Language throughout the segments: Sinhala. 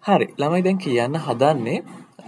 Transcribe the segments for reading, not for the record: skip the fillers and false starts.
හරි ළමයි දැන් කියන්න හදන්නේ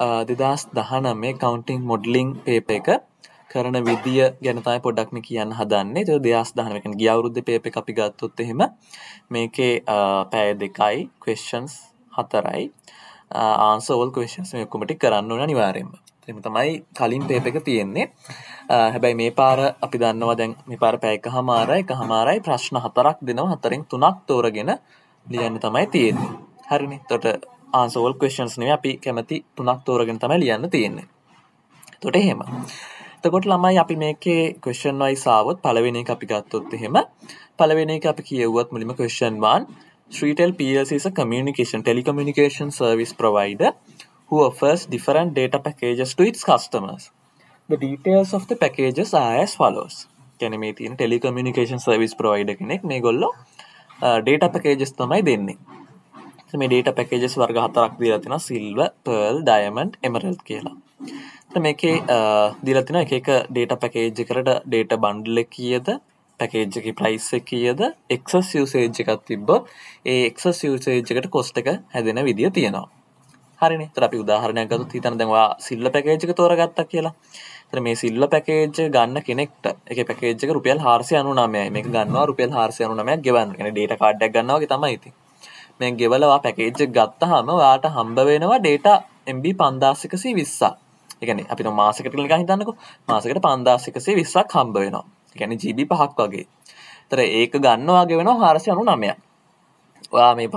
2019 කවුන්ටිං මොඩලින් පේපර් එක කරන විදිය ගැන තමයි පොඩ්ඩක් මේ කියන්න හදන්නේ. ඒක 2019 කියන්නේ ගිය අවුරුද්දේ පේපර් එක අපි ගත්තොත් එහෙම මේකේ පැය 2යි questions 4යි answer all questions මේ ඔක්කොම ටික කරන්න ඕන අනිවාර්යෙන්ම. එහෙම තමයි කලින් පේපර් එක තියෙන්නේ. හැබැයි මේ පාර අපි දන්නවා දැන් මේ පාර පැය එකහමාරයි ප්‍රශ්න 4ක් දෙනවා. 4න් 3ක් තෝරගෙන ලියන්න තමයි තියෙන්නේ. හරිනේ. එතකොට answer all questions නෙවෙයි අපි කැමති 3ක් තෝරගෙන තමයි ලියන්න තියෙන්නේ. එතකොට එහෙම. එතකොට ළමයි අපි මේකේ question wise ආවොත් පළවෙනි එක අපි ගත්තොත් එහෙම පළවෙනි එක අපි කියවුවත් මුලින්ම question 1 Shritel PLC is a telecommunication service provider who offers different data packages to its customers. The details of the packages are as follows. කියන්නේ මේ තියෙන telecommunication service provider කෙනෙක් මේගොල්ලෝ data packages තමයි දෙන්නේ. මේ data packages වර්ග 4ක් දීලා තියෙනවා silver, pearl, diamond, emerald කියලා. එතන මේකේ දීලා තියෙනවා එක එක data package එකකට data bundle එක කීයද, package එකේ price එක කීයද, excess usage එකක් තිබ්බොත් ඒ excess usage එකට cost එක හැදෙන විදිය තියෙනවා. හරිනේ. ඒතර අපි උදාහරණයක් ගත්තොත් හිතන්න දැන් ඔයා silver package එක තෝරගත්තා කියලා. ඒතර මේ silver package ගන්න කෙනෙක්ට ඒකේ package එක රුපියල් 499යි. මේක ගන්නවා රුපියල් 499ක් ගෙවන්න. කියන්නේ data card එකක් ගන්නවා වගේ තමයි ඉතින්. මේ ගෙවලා පැකේජ් එක ගත්තාම ඔයාට හම්බ වෙනවා data MB 5120ක්. ඒ කියන්නේ අපි તો මාසෙකට නිකන් හිතන්නකෝ. මාසෙකට 5120ක් හම්බ වෙනවා. ඒ කියන්නේ GB 5ක් වගේ. ඒතර ඒක ගන්නවා ගෙවෙනවා 499ක්. ඔයා මේ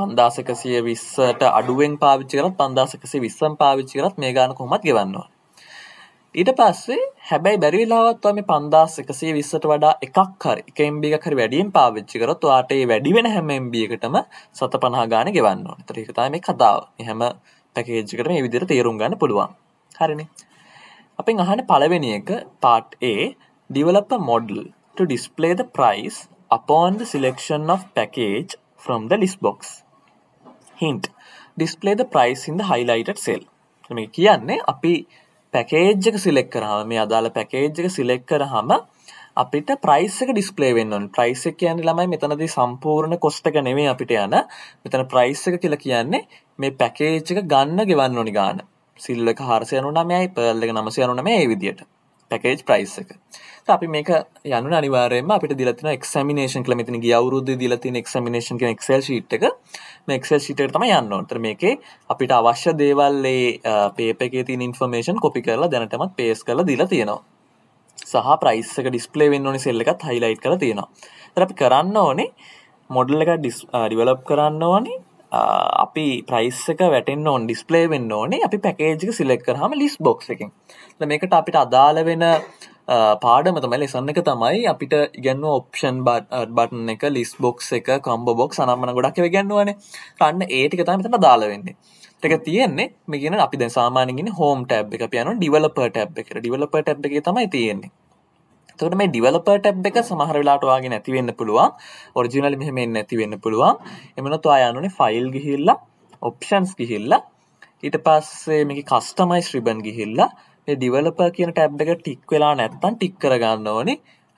5120ට අඩුවෙන් පාවිච්චි කරත් 5120න් පාවිච්චි කරත් මේ ගාන කොහොමද ගෙවන්න ඕනේ. ඊට පස්සේ හැබැයි බැරි වෙලාවත් ඔයා මේ 5120ට වඩා එකක් හරි එක MB එකක් හරි වැඩියෙන් පාවිච්චි කරොත් ඔයාට මේ වැඩි වෙන හැම MB එකටම 750 ගානේ ගෙවන්න ඕනේ. ඒතර ඒක තමයි මේ කතාව. මේ හැම පැකේජ් එකකටම මේ විදිහට තේරුම් ගන්න පුළුවන්. හරිනේ. අපෙන් අහන්නේ පළවෙනි එක part A develop a model to display the price upon the selection of package from the list box. Hint. Display the price in the highlighted cell. මේ කියන්නේ අපි පැකේජ් එක සිලෙක්ට් කරාම මේ අදාළ පැකේජ් එක සිලෙක්ට් කරාම අපිට ප්‍රයිස් එක ඩිස්ප්ලේ වෙන්න ඕනේ. ප්‍රයිස් එක කියන්නේ ළමයි මෙතනදී සම්පූර්ණ කොස්ට් එක නෙමෙයි අපිට යන. මෙතන ප්‍රයිස් එක කියලා කියන්නේ මේ පැකේජ් එක ගන්න ගෙවන්න ඕනි ගාන. සිල් එක 499යි, පර්ල් එක 999යි මේ විදියට. පැකේජ් ප්‍රයිස් එක. අපි මේක යනුනේ අනිවාර්යයෙන්ම අපිට දීලා තියෙන එක්සැමිනේෂන් කියලා මෙතන ගිය අවුරුද්දේ දීලා තියෙන එක්සැමිනේෂන් කියන Excel sheet එක මේ Excel sheet එකට තමයි යන්න ඕනේ. ඒතර මේකේ අපිට අවශ්‍ය දේවල් මේ පේපර් එකේ තියෙන ඉන්ෆර්මේෂන් කොපි කරලා දැනටමත් පේස්ට් කරලා දීලා තියෙනවා. සහ ප්‍රයිස් එක ඩිස්ප්ලේ වෙන්න ඕනේ සෙල් එකත් highlight කරලා තියෙනවා. ඒතර අපි කරන්න ඕනේ මොඩල් එක ඩෙවලොප් කරන්න ඕනේ අපි ප්‍රයිස් එක වැටෙන්න ඕනේ ඩිස්ප්ලේ වෙන්න ඕනේ අපි පැකේජ් එක සිලෙක්ට් කරාම ලිස්ට් බොක්ස් එකෙන්. එතන මේකට අපිට අදාළ වෙන පාඩම තමයි ලෙසන් එක තමයි අපිට ඉගෙනුව ඔප්ෂන් බටන් එක ලිස්ට් බොක්ස් එක කොම්බෝ බොක්ස් අනම්මන ගොඩක් ඒවා ඉගෙනුවානේ. අන්න ඒ ටික තමයි මෙතන දාලා වෙන්නේ. ඒක තියෙන්නේ මේ කියන අපි දැන් සාමාන්‍යයෙන් ඉන්නේ home tab එක. අපි යනවා developer tab එකට. developer tab එකේ තමයි තියෙන්නේ. එතකොට මේ developer tab එක සමහර වෙලාවට ඔයාගේ නැති වෙන්න පුළුවන්. ඔරිජිනලි මෙහෙම එන්නේ නැති වෙන්න පුළුවන්. එමුණත් ඔයා යන්නේ file ගිහිල්ලා options ගිහිල්ලා ඊට පස්සේ මේකේ customize ribbon ගිහිල්ලා මේ developer කියන tab එක ටික් වෙලා නැත්නම් ටික් කරගන්න ඕනේ.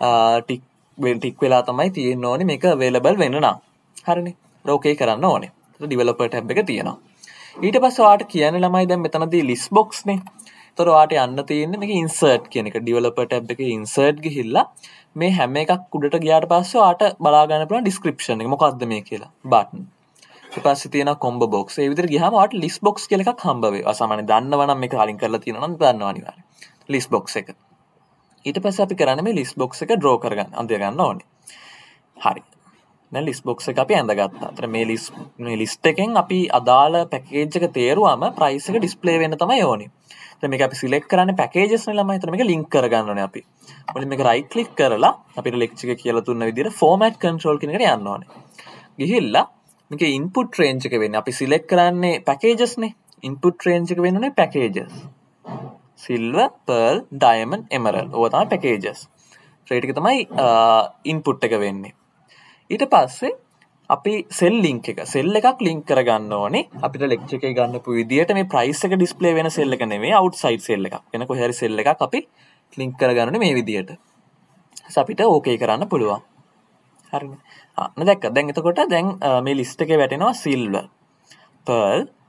ටික් වෙලා තමයි තියෙන්න ඕනේ මේක available වෙන්න නම්. හරිනේ. ඕකේ කරන්න ඕනේ. ඒක developer tab එක තියෙනවා. ඊට පස්සේ ඔයාට කියන්නේ ළමයි දැන් මෙතනදී list box නේ. ඒතර ඔයාට යන්න තියෙන්නේ මේක insert කියන එක. developer tab එකේ insert ගිහිල්ලා මේ හැම එකක් උඩට ගියාට පස්සේ ඔයාට බලා ගන්න පුළුවන් description එක මොකක්ද මේ කියලා. button. ඊට පස්සේ තියෙනවා combo box. ඒ විදිහට ගියාම ඔයාට list box කියලා එකක් හම්බ වෙයි. අසාමාන්‍යයෙන් දන්නවනම් මේක කලින් කරලා තියෙනවා නම් දන්නවා අනිවාර්යයෙන්. list box එක. ඊට පස්සේ අපි කරන්නේ මේ list box එක draw කරගන්න. අඳ ගන්න ඕනේ. හරි. දැන් list box එක අපි ඇඳගත්තා. අතන මේ list එකෙන් අපි අදාළ package එක තේරුවම price එක display වෙන්න තමයි ඕනේ. දැන් මේක අපි select කරන්නේ packages නේ ළමයි. එතන මේක link කරගන්න ඕනේ අපි. මුලින් මේක right click කරලා අපිට lecture එක කියලා දුන්න විදිහට format control කියන එකට යන්න ඕනේ. ගිහිල්ලා මේකේ input range එක වෙන්නේ අපි select කරන්නේ packages නේ. input range එක වෙන්නේ packages. silver, pearl, diamond, emerald. ඕවා තමයි packages. rate එක තමයි input එක වෙන්නේ. ඊට පස්සේ අපි cell link එකක් link කරගන්න ඕනේ. අපිට lecture එකේ ගන්නපු විදියට මේ price එක display වෙන cell එක නෙමෙයි outside cell එකක්. වෙන කොහේ හරි cell එකක් අපි link කරගන්න ඕනේ මේ විදියට. ඊට අපිට okay කරන්න පුළුවන්. හරිනේ. දැන් එතකොට දැන් මේ list එකේ වැටෙනවා silver, pearl,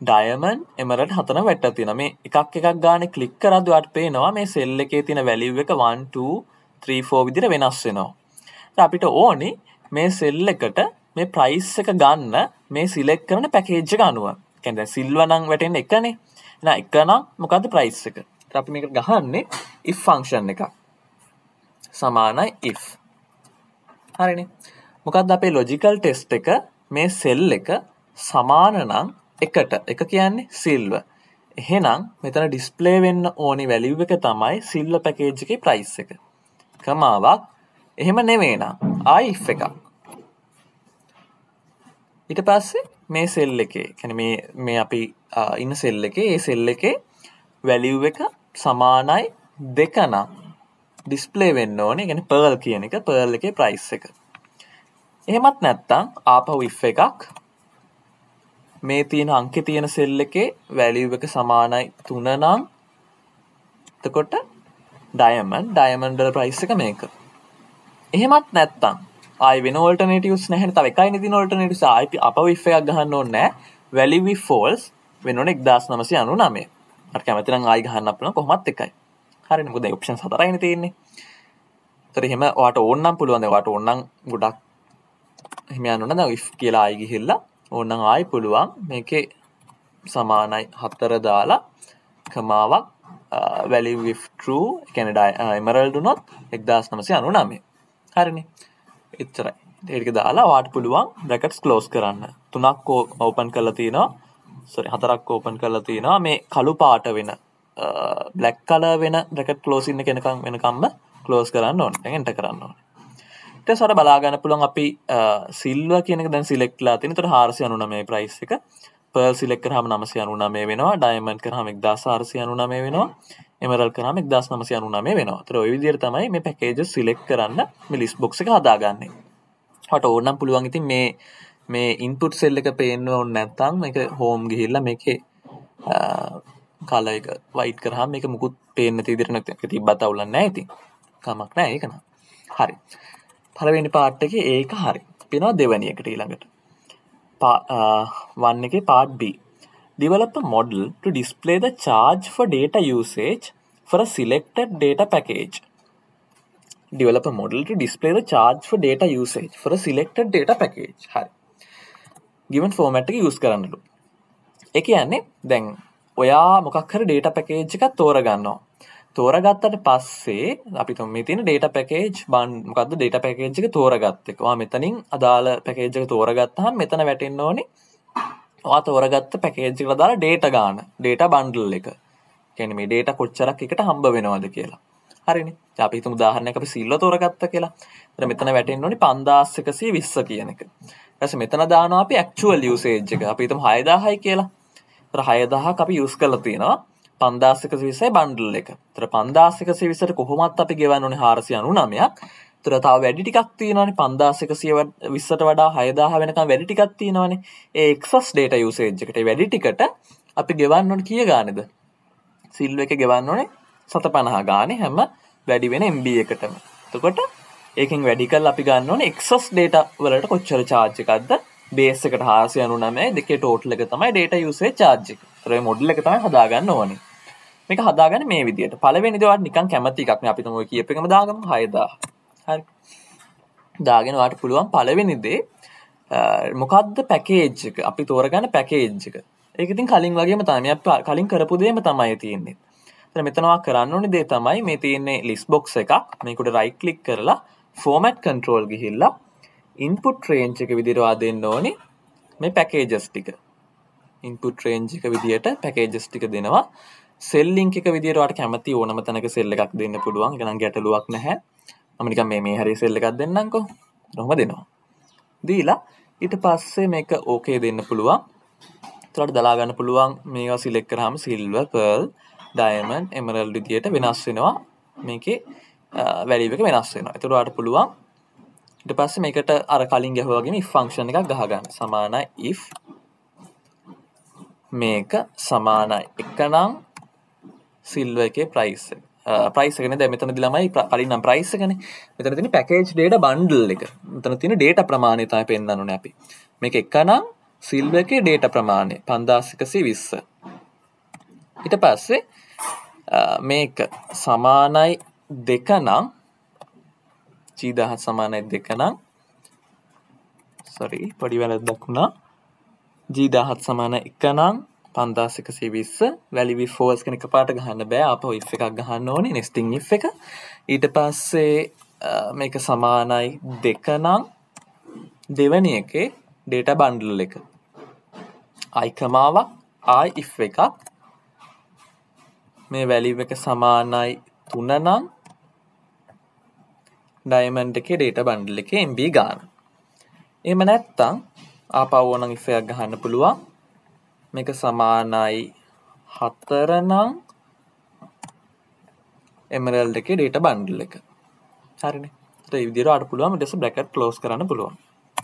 ඩයමන්ඩ් එමරල්ඩ් හතරම වැටලා තියෙනවා. මේ එකක් එකක් ගානේ ක්ලික් කරද්දී ඔයාලට පේනවා මේ සෙල් එකේ තියෙන වැලියු එක 1 2 3 4 විදිහට වෙනස් වෙනවා. දැන් අපිට ඕනේ මේ සෙල් එකට මේ ප්‍රයිස් එක ගන්න මේ සිලෙක්ට් කරන පැකේජ් එක අනුව. කියන්නේ දැන් සිල්වර් නම් වැටෙන්නේ එකනේ. එහෙනම් එක නම් මොකද්ද ප්‍රයිස් එක? ඊට අපි මේකට ගහන්නේ if ෆන්ක්ෂන් එකක්. සමානයි if. හරිනේ. මොකද්ද අපේ ලොජිකල් ටෙස්ට් එක මේ සෙල් එක සමාන නම් එකට. එක කියන්නේ සිල්වර්. එහෙනම් මෙතන ඩිස්ප්ලේ වෙන්න ඕනි වැලියු එක තමයි සිල්වර් පැකේජ් එකේ ප්‍රයිස් එක. කමාවක්. එහෙම නෙවෙයි නම් ආයි if එකක්. ඊට පස්සේ මේ සෙල් එකේ කියන්නේ මේ අපි ඉන්න සෙල් එකේ ඒ සෙල් එකේ වැලියු එක සමානයි දෙක නම් ඩිස්ප්ලේ වෙන්න ඕනේ. කියන්නේ පර්ල් කියන එක පර්ල් එකේ ප්‍රයිස් එක. එහෙමත් නැත්නම් ආපහු if එකක් මේ තියෙන අංකේ තියෙන සෙල් එකේ වැලියු එක සමානයි 3 නම් එතකොට ඩයමන්ඩ් වල ප්‍රයිස් එක මේක. එහෙමත් නැත්නම් ආයි වෙන ඔල්ටර්නේටිව්ස් නැහැනේ. තව එකයිනේ තියෙන ඔල්ටර්නේටිව්ස්. ආයි අපව if එකක් ගහන්න ඕනේ නැහැ. වැලියු if false වෙන්න ඕනේ 1999. අර කැමති නම් ආයි ගහන්න පුළුවන් කොහොමත් එකයි. හරිනේ. මොකද ඔප්ෂන්ස් හතරයිනේ තියෙන්නේ. ඒතර එහෙම ඔයාට ඕන නම් පුළුවන්. දැන් ඔයාට ඕන නම් ගොඩක් එහෙම යන්න ඕන. දැන් if කියලා ආයි ගිහිල්ලා ඕන නම් ආයි පුළුවන් මේකේ සමානයි 4 දාලා කමාවක් value if true කියන්නේ emerald උනොත් 1999. හරිනේ. එච්චරයි. ඒක දාලා ඔයාට පුළුවන් brackets close කරන්න. 3ක් open කරලා තිනවා. හතරක් open කරලා තිනවා. මේ කළු පාට වෙන black color වෙන bracket closing එක වෙනකම්ම close කරන්න ඕනේ. දැන් enter කරන්න ඕනේ. ඊට පස්සේ බලා ගන්න පුළුවන් අපි silver කියන එක දැන් select කරලා තියෙන. ඒතර 499 price එක. pearl select කරාම 999 වෙනවා. diamond කරාම 1499 වෙනවා. emerald කරාම 1999 වෙනවා. ඒතර ওই විදිහට තමයි මේ packages select කරන්න මේ list box එක හදාගන්නේ. ඔයාට ඕන නම් පුළුවන් ඉතින් මේ input cell එක පේන්න ඕන නැත්නම් මේක home ගිහිල්ලා මේකේ color එක white කරාම මේක මුකුත් පේන්නේ නැති විදිහට නැත්නම් තිබ්බත් අවුලක් නැහැ ඉතින්. කමක් නැහැ ඒක නම. හරි. පළවෙනි part එකේ ඒක හරි. පිනවා දෙවෙනි එකට ඊළඟට. 1 එකේ part B. Develop a model to display the charge for data usage for a selected data package. Develop a model to display the charge for data usage for a selected data package. හරි. given format එක use කරන්නලු. ඒ කියන්නේ දැන් ඔයා මොකක් හරි data package එකක් තෝරගන්නවා. තෝරගත්තට පස්සේ අපි මේ තියෙන data package මොකද්ද data package එක තෝරගත්ත එක. ඔයා මෙතනින් අදාළ package එක තෝරගත්තාම මෙතන වැටෙන්න ඕනේ ඔයා තෝරගත්ත package එකට දාලා data ගන්න. data bundle එක. කියන්නේ මේ data කොච්චරක් එකට හම්බ වෙනවද කියලා. හරිනේ. දැන් අපි හිතමු උදාහරණයක් අපි සිල්ව තෝරගත්තා කියලා. එතන මෙතන වැටෙන්න ඕනේ 5120 කියන එක. ඊට පස්සේ මෙතන දානවා අපි actual usage එක. අපි හිතමු 6000යි කියලා. ඒතර 6000ක් අපි use කරලා තියෙනවා. 5120යි bundle එක. ඒතර 5120ට කොහොමත් අපි ගෙවන්න ඕනේ 499ක්. ඒතර තව වැඩි ටිකක් තියෙනවානේ 5120ට වඩා 6000 වෙනකම් වැඩි ටිකක් තියෙනවානේ. ඒ excess data usage එකට ඒ වැඩි ටිකට අපි ගෙවන්න ඕනේ කීය ගානේද? සිල්ව එක ගෙවන්න ඕනේ 750 ගානේ හැම වැඩි වෙන MB එකටම. එතකොට ඒකෙන් වැඩි කරලා අපි ගන්න ඕනේ excess data වලට කොච්චර charge එකක්ද? base එකට 499 දෙකේ total එක තමයි data usage charge එක. ඒතර මේ model එක තමයි හදාගන්න ඕනේ. මේක හදාගන්නේ මේ විදියට. පළවෙනි දේ ඔයාලට නිකන් කැමති එකක් නේ. අපි තමයි ඔය කීප එකම දාගමු 6000. හරි. දාගෙන ඔයාලට පුළුවන් පළවෙනි දේ මොකද්ද package එක? අපි තෝරගන්න package එක. ඒක ඉතින් කලින් වගේම තමයි. අපි කලින් කරපු දේම තමයි තියෙන්නේ. එතන මෙතන ඔයා කරන්න ඕනේ දේ තමයි මේ තියෙන්නේ list box එකක්. මේකට right click කරලා format control ගිහිල්ලා input range එක විදියට ඔයා දෙන්න ඕනේ මේ packages ටික. input range එක විදියට packages ටික දෙනවා. cell link එක විදියට ඔයාලට කැමති ඕනම තැනක cell එකක් දෙන්න පුළුවන්. ඒක නම් ගැටලුවක් නැහැ. මම නිකන් මේ හරිය cell එකක් දෙන්නම්කෝ. කොහොම දෙනවා. දීලා ඊට පස්සේ මේක okay දෙන්න පුළුවන්. ඒතරට දලා ගන්න පුළුවන් මේවා select කරාම silver, pearl, diamond, emerald විදියට වෙනස් වෙනවා. මේකේ value එක වෙනස් වෙනවා. ඒතර ඔයාලට පුළුවන් ඊට පස්සේ මේකට අර කලින් ගැහුවා වගේම if function එකක් ගහ ගන්න. සමානයි if මේක සමානයි එකනම් silver එකේ price එක. price එකනේ දැන් මෙතනදී ළමයි කලින් නම් price එකනේ. මෙතන තියෙන package data bundle එක. මෙතන තියෙන data ප්‍රමාණය තමයි පෙන්වන්න ඕනේ අපි. මේක එකනම් සිල්වර් එකේ data ප්‍රමාණය 5120. ඊට පස්සේ මේක සමානයි 2 නම් G1000 සමානයි 2 නම් පොඩි වැරද්දක් වුණා. G1000 සමානයි 1 නම් 5120 value if false කෙන එකපාරට ගහන්න බෑ. ආපහු if එකක් ගහන්න ඕනේ nesting if එක. ඊට පස්සේ මේක සමානයි 2 නම් දෙවෙනි එකේ data bundle එක. I කමාවක් I if එකක් මේ value එක සමානයි 3 නම් diamond එකේ data bundle එකේ MB ගාන. එහෙම නැත්තම් ආපහු ඕනනම් if එකක් ගහන්න පුළුවන්. මේක සමානයි 4 නම් emerald එකේ data bundle එක. හරිනේ. ඒ විදිහට ආට පුළුවන් ඊට පස්සේ bracket close කරන්න පුළුවන්.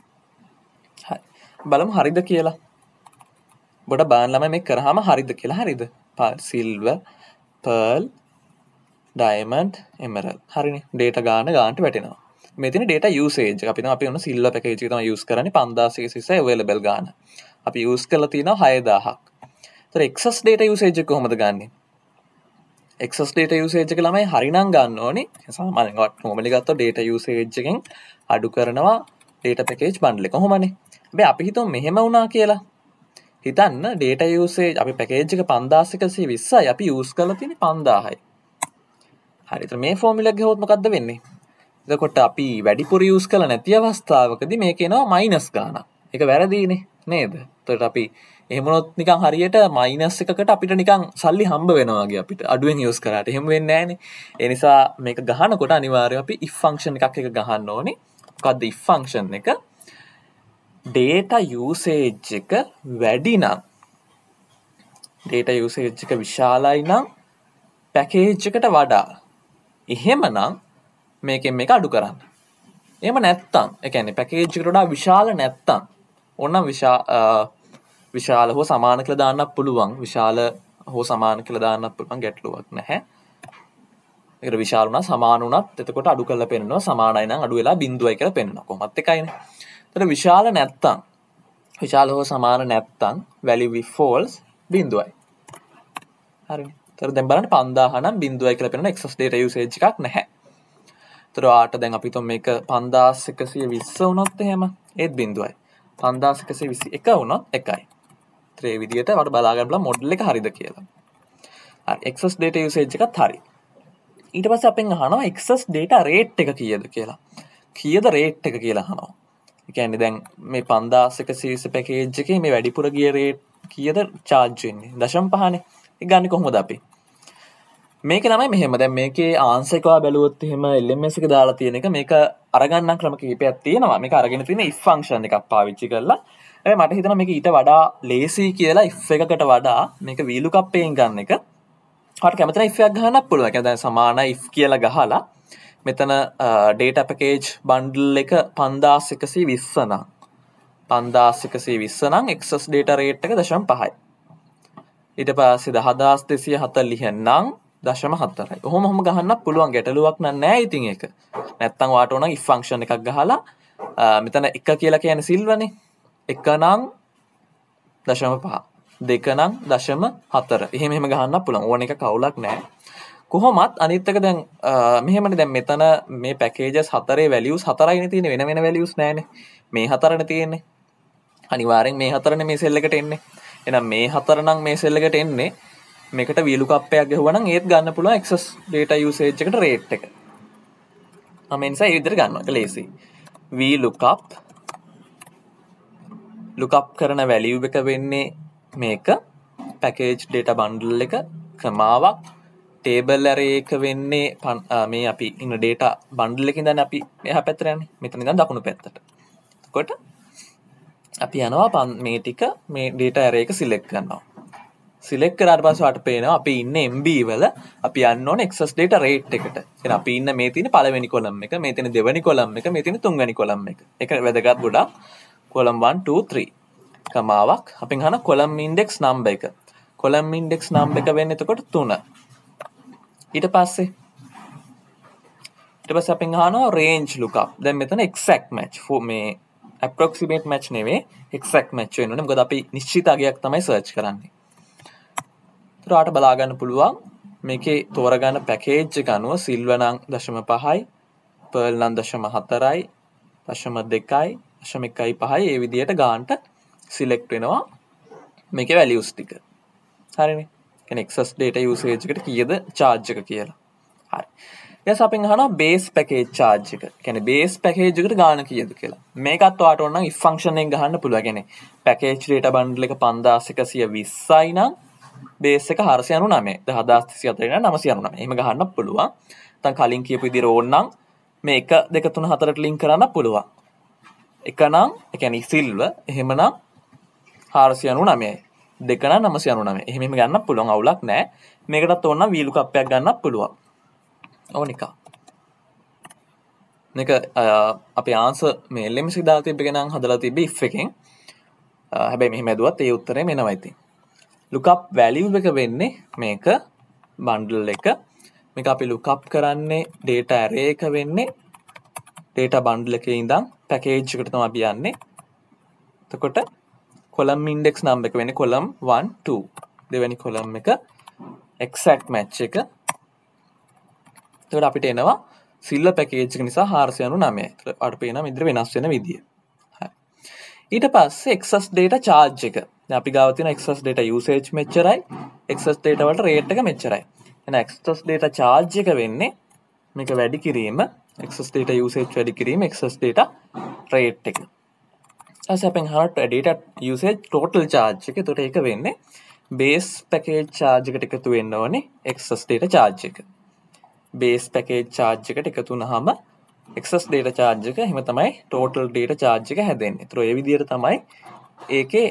හරි. බලමු හරිද කියලා. ඔබට බලන්න ළමයි මේක කරාම හරිද කියලා. හරිද? silver, pearl, diamond, emerald. හරිනේ. data ගානට වැටෙනවා. මේ තියෙන data usage එක. අපි ඔන්න silver package එක තමයි use කරන්නේ 5120 available ගාන. අපි use කරලා තියෙනවා 6000ක්. ඒතර excess data usage එක කොහොමද ගන්නෙ? excess data usage එක ළමයි හරිනම් ගන්න ඕනේ. සාමාන්‍යයෙන් normally ගත්තොත් data usage එකෙන් අඩු කරනවා data package bundle එක. කොහොමනේ? හැබැයි අපි හිතමු මෙහෙම වුණා කියලා. හිතන්න data usage අපි package එක 5120යි අපි use කරලා තියෙන්නේ 5000යි. හරි. ඒතර මේ formula එක ගහුවොත් මොකද්ද වෙන්නේ? එතකොට අපි වැඩිපුර use කරලා නැති අවස්ථාවකදී මේක එනවා minus ගානක්. ඒක වැරදීනේ නේද? එතකොට අපි එහෙම වුණොත් නිකන් හරියට minus එකකට අපිට නිකන් සල්ලි හම්බ වෙනවා වගේ අපිට අඩුවෙන් use කරාට. එහෙම වෙන්නේ නැහනේ. ඒ නිසා මේක ගහනකොට අනිවාර්යයෙන් අපි if function එකක් එක ගහන්න ඕනේ. මොකද්ද if function එක? data usage එක වැඩි නම් data usage එක විශාලයි නම් package එකට වඩා එහෙමනම් මේකෙන් මේක අඩු කරන්න. එහෙම නැත්තම් ඒ කියන්නේ package එකට වඩා විශාල නැත්තම් ඕනනම් විශාල හෝ සමාන කියලා දාන්නත් පුළුවන්. විශාල හෝ සමාන කියලා දාන්නත් පුළුවන්. ගැටලුවක් නැහැ. ඒකට විශාල වුණා සමාන වුණත් එතකොට අඩු කරලා පෙන්නනවා. සමානයි නම් අඩු වෙලා බිඳුවයි කියලා පෙන්නනවා. කොහොමත් එකයිනේ. එතකොට විශාල නැත්තම් විශාල හෝ සමාන නැත්තම් value if false බිඳුවයි. හරිනේ. එතකොට දැන් බලන්න 5000 නම් බිඳුවයි කියලා පෙන්නන excess data usage එකක් නැහැ. එතකොට ආට දැන් අපි හිතමු මේක 5120 වුණොත් එහෙම ඒත් බිඳුවයි. 5121 වුණොත් 1යි. ඒ විදිහට අපිට බලා ගන්න බලන්න මොඩල් එක හරිද කියලා. හරි excess data usage එකත් හරි. ඊට පස්සේ අපෙන් අහනවා excess data rate එක කීයද කියලා. කීයද rate එක කියලා අහනවා. ඒ කියන්නේ දැන් මේ 5120 package එකේ මේ වැඩිපුර ගිය rate කීයද charge වෙන්නේ? 0.5නේ. ඒක ගන්න කොහොමද අපි? මේක තමයි මෙහෙම. දැන් මේකේ answer එක බැලුවොත් එහෙම LMS එක දාලා තියෙන එක මේක අරගන්නම් ක්‍රම කිහිපයක් තියෙනවා. මේක අරගෙන තියෙන if function එකක් පාවිච්චි කරලා. හැබැයි මට හිතෙනවා මේක ඊට වඩා lazy කියලා if එකකට වඩා මේක VLOOKUP එකෙන් ගන්න එක. හරියට කැමති නම් if එකක් ගහන්නත් පුළුවන්. ඒ කියන්නේ දැන් සමානයි if කියලා ගහලා මෙතන data package bundle එක 5120 නම් 5120 නම් excess data rate එක 0.5යි. ඊට පස්සේ 10240 නම් 0.4යි. ඔහොම ගහන්නත් පුළුවන්. ගැටලුවක් නෑ ඉතින් ඒක. නැත්තම් වාට ඕන if function එකක් ගහලා මෙතන 1 කියලා කියන්නේ සිල්වනේ. 1 නම් 0.5. 2 නම් 0.4. එහෙම ගහන්නත් පුළුවන්. ඕන එක කවුලක් නෑ. කොහොමත් අනිත් එක දැන් මෙහෙමනේ දැන් මෙතන මේ packages 4 values 4යිනේ තියෙන්නේ. වෙන values නෑනේ. මේ 4නේ තියෙන්නේ. අනිවාර්යෙන් මේ 4නේ මේ cell එකට එන්නේ. එහෙනම් මේ 4 නම් මේ cell එකට එන්නේ. මේකට VLOOKUP එකක් ගහුවා නම් ඒත් ගන්න පුළුවන් excess data usage එකට rate එක. මේ නිසා ඒ විදිහට ගන්නවා. ඒක lazy. VLOOKUP lookup කරන value එක වෙන්නේ මේක package data bundle එක ක්‍රමාවක් table array එක වෙන්නේ මේ අපි ඉන්න data bundle එකකින් දැන් අපි එහා පැත්තට යන්නේ. මෙතන ඉඳන් දකුණු පැත්තට. එතකොට අපි යනවා මේ ටික මේ data array එක select කරනවා. select කරාට පස්සේ අපට පේනවා අපි ඉන්නේ MB වල අපි යන්න ඕනේ excess data rate එකට. එහෙනම් අපි ඉන්න මේ තියෙන පළවෙනි column එක, මේ තියෙන දෙවෙනි column එක, මේ තියෙන තුන්වෙනි column එක. ඒක වැදගත් ගොඩක්. column 1 2 3 කමාවක් අපෙන් අහන column index number එක. column index number එක වෙන්නේ එතකොට 3. ඊට පස්සේ අපෙන් අහනවා range lookup. දැන් මෙතන exact match මේ approximate match නෙවෙයි exact match වෙන්න ඕනේ. මොකද අපි නිශ්චිත අගයක් තමයි search කරන්නේ. ඒතර ඔයාලට බලා ගන්න පුළුවන් මේකේ තෝරගන්න පැකේජ් එක අනුව සිල්වර් නම් 0.5යි, පර්ල් නම් 0.4යි, 0.2යි, 0.15යි ඒ විදිහට ගානට සිලෙක්ට් වෙනවා මේකේ values ටික. හරිනේ. කියන්නේ excess data usage එකට කීයද charge එක කියලා. හරි. ඊට අපෙන් අහනවා base package charge එක. කියන්නේ base package එකට ගාන කීයද කියලා. මේකත් ඔයාලට ඕන නම් if function එකෙන් ගහන්න පුළුවන්. කියන්නේ package data bundle එක 5120යි නම් බේස් එක 499 10344 නම් 999 එහෙම ගහන්න පුළුවන්. නැත්නම් කලින් කියපු විදිහට ඕනනම් මේ 1 2 3 4ට ලින්ක් කරන්න පුළුවන්. එක නම් ඒ කියන්නේ සිල්වර් එහෙමනම් 499යි. දෙක නම් 999. එහෙම ගන්න පුළුවන් අවුලක් නැහැ. මේකටත් ඕන නම් VLOOKUP එකක් ගන්නත් පුළුවන්. ඕන එක. මේක අපේ ආන්සර් මේ LMC දාලා තිබ්බ එක නම් හදලා තිබ්බේ if එකෙන්. හැබැයි මෙහෙම ඇදුවත් ඒ උත්තරේ මෙනවා ඉතින්. lookup value එක වෙන්නේ මේක bundle එක. මේක අපි lookup කරන්නේ data array එක වෙන්නේ data bundle එකේ ඉඳන් package එකට තමයි අපි යන්නේ. එතකොට column index number එක වෙන්නේ column 1 2. දෙවෙනි column එක exact match එක. එතකොට අපිට එනවා silver package එක නිසා 499. එතකොට අපිට පේනවා ඉදිරිය වෙනස් වෙන විදිය. හරි. ඊට පස්සේ excess data charge එක. දැන් අපි ගාව තියෙන excess data usage මෙච්චරයි, excess data වලට rate එක මෙච්චරයි. එහෙනම් excess data charge එක වෙන්නේ මේක වැඩි කිරීම, excess data usage වැඩි කිරීම, excess data rate එක. ඊට අපෙන් හරට data usage total charge එක. එතකොට ඒක වෙන්නේ base package charge එකට එකතු වෙන්න ඕනේ excess data charge එක. base package charge එකට එකතු වුනහම excess data charge එක එහෙම තමයි total data charge එක හැදෙන්නේ. ඒතර ඒ විදිහට තමයි ඒකේ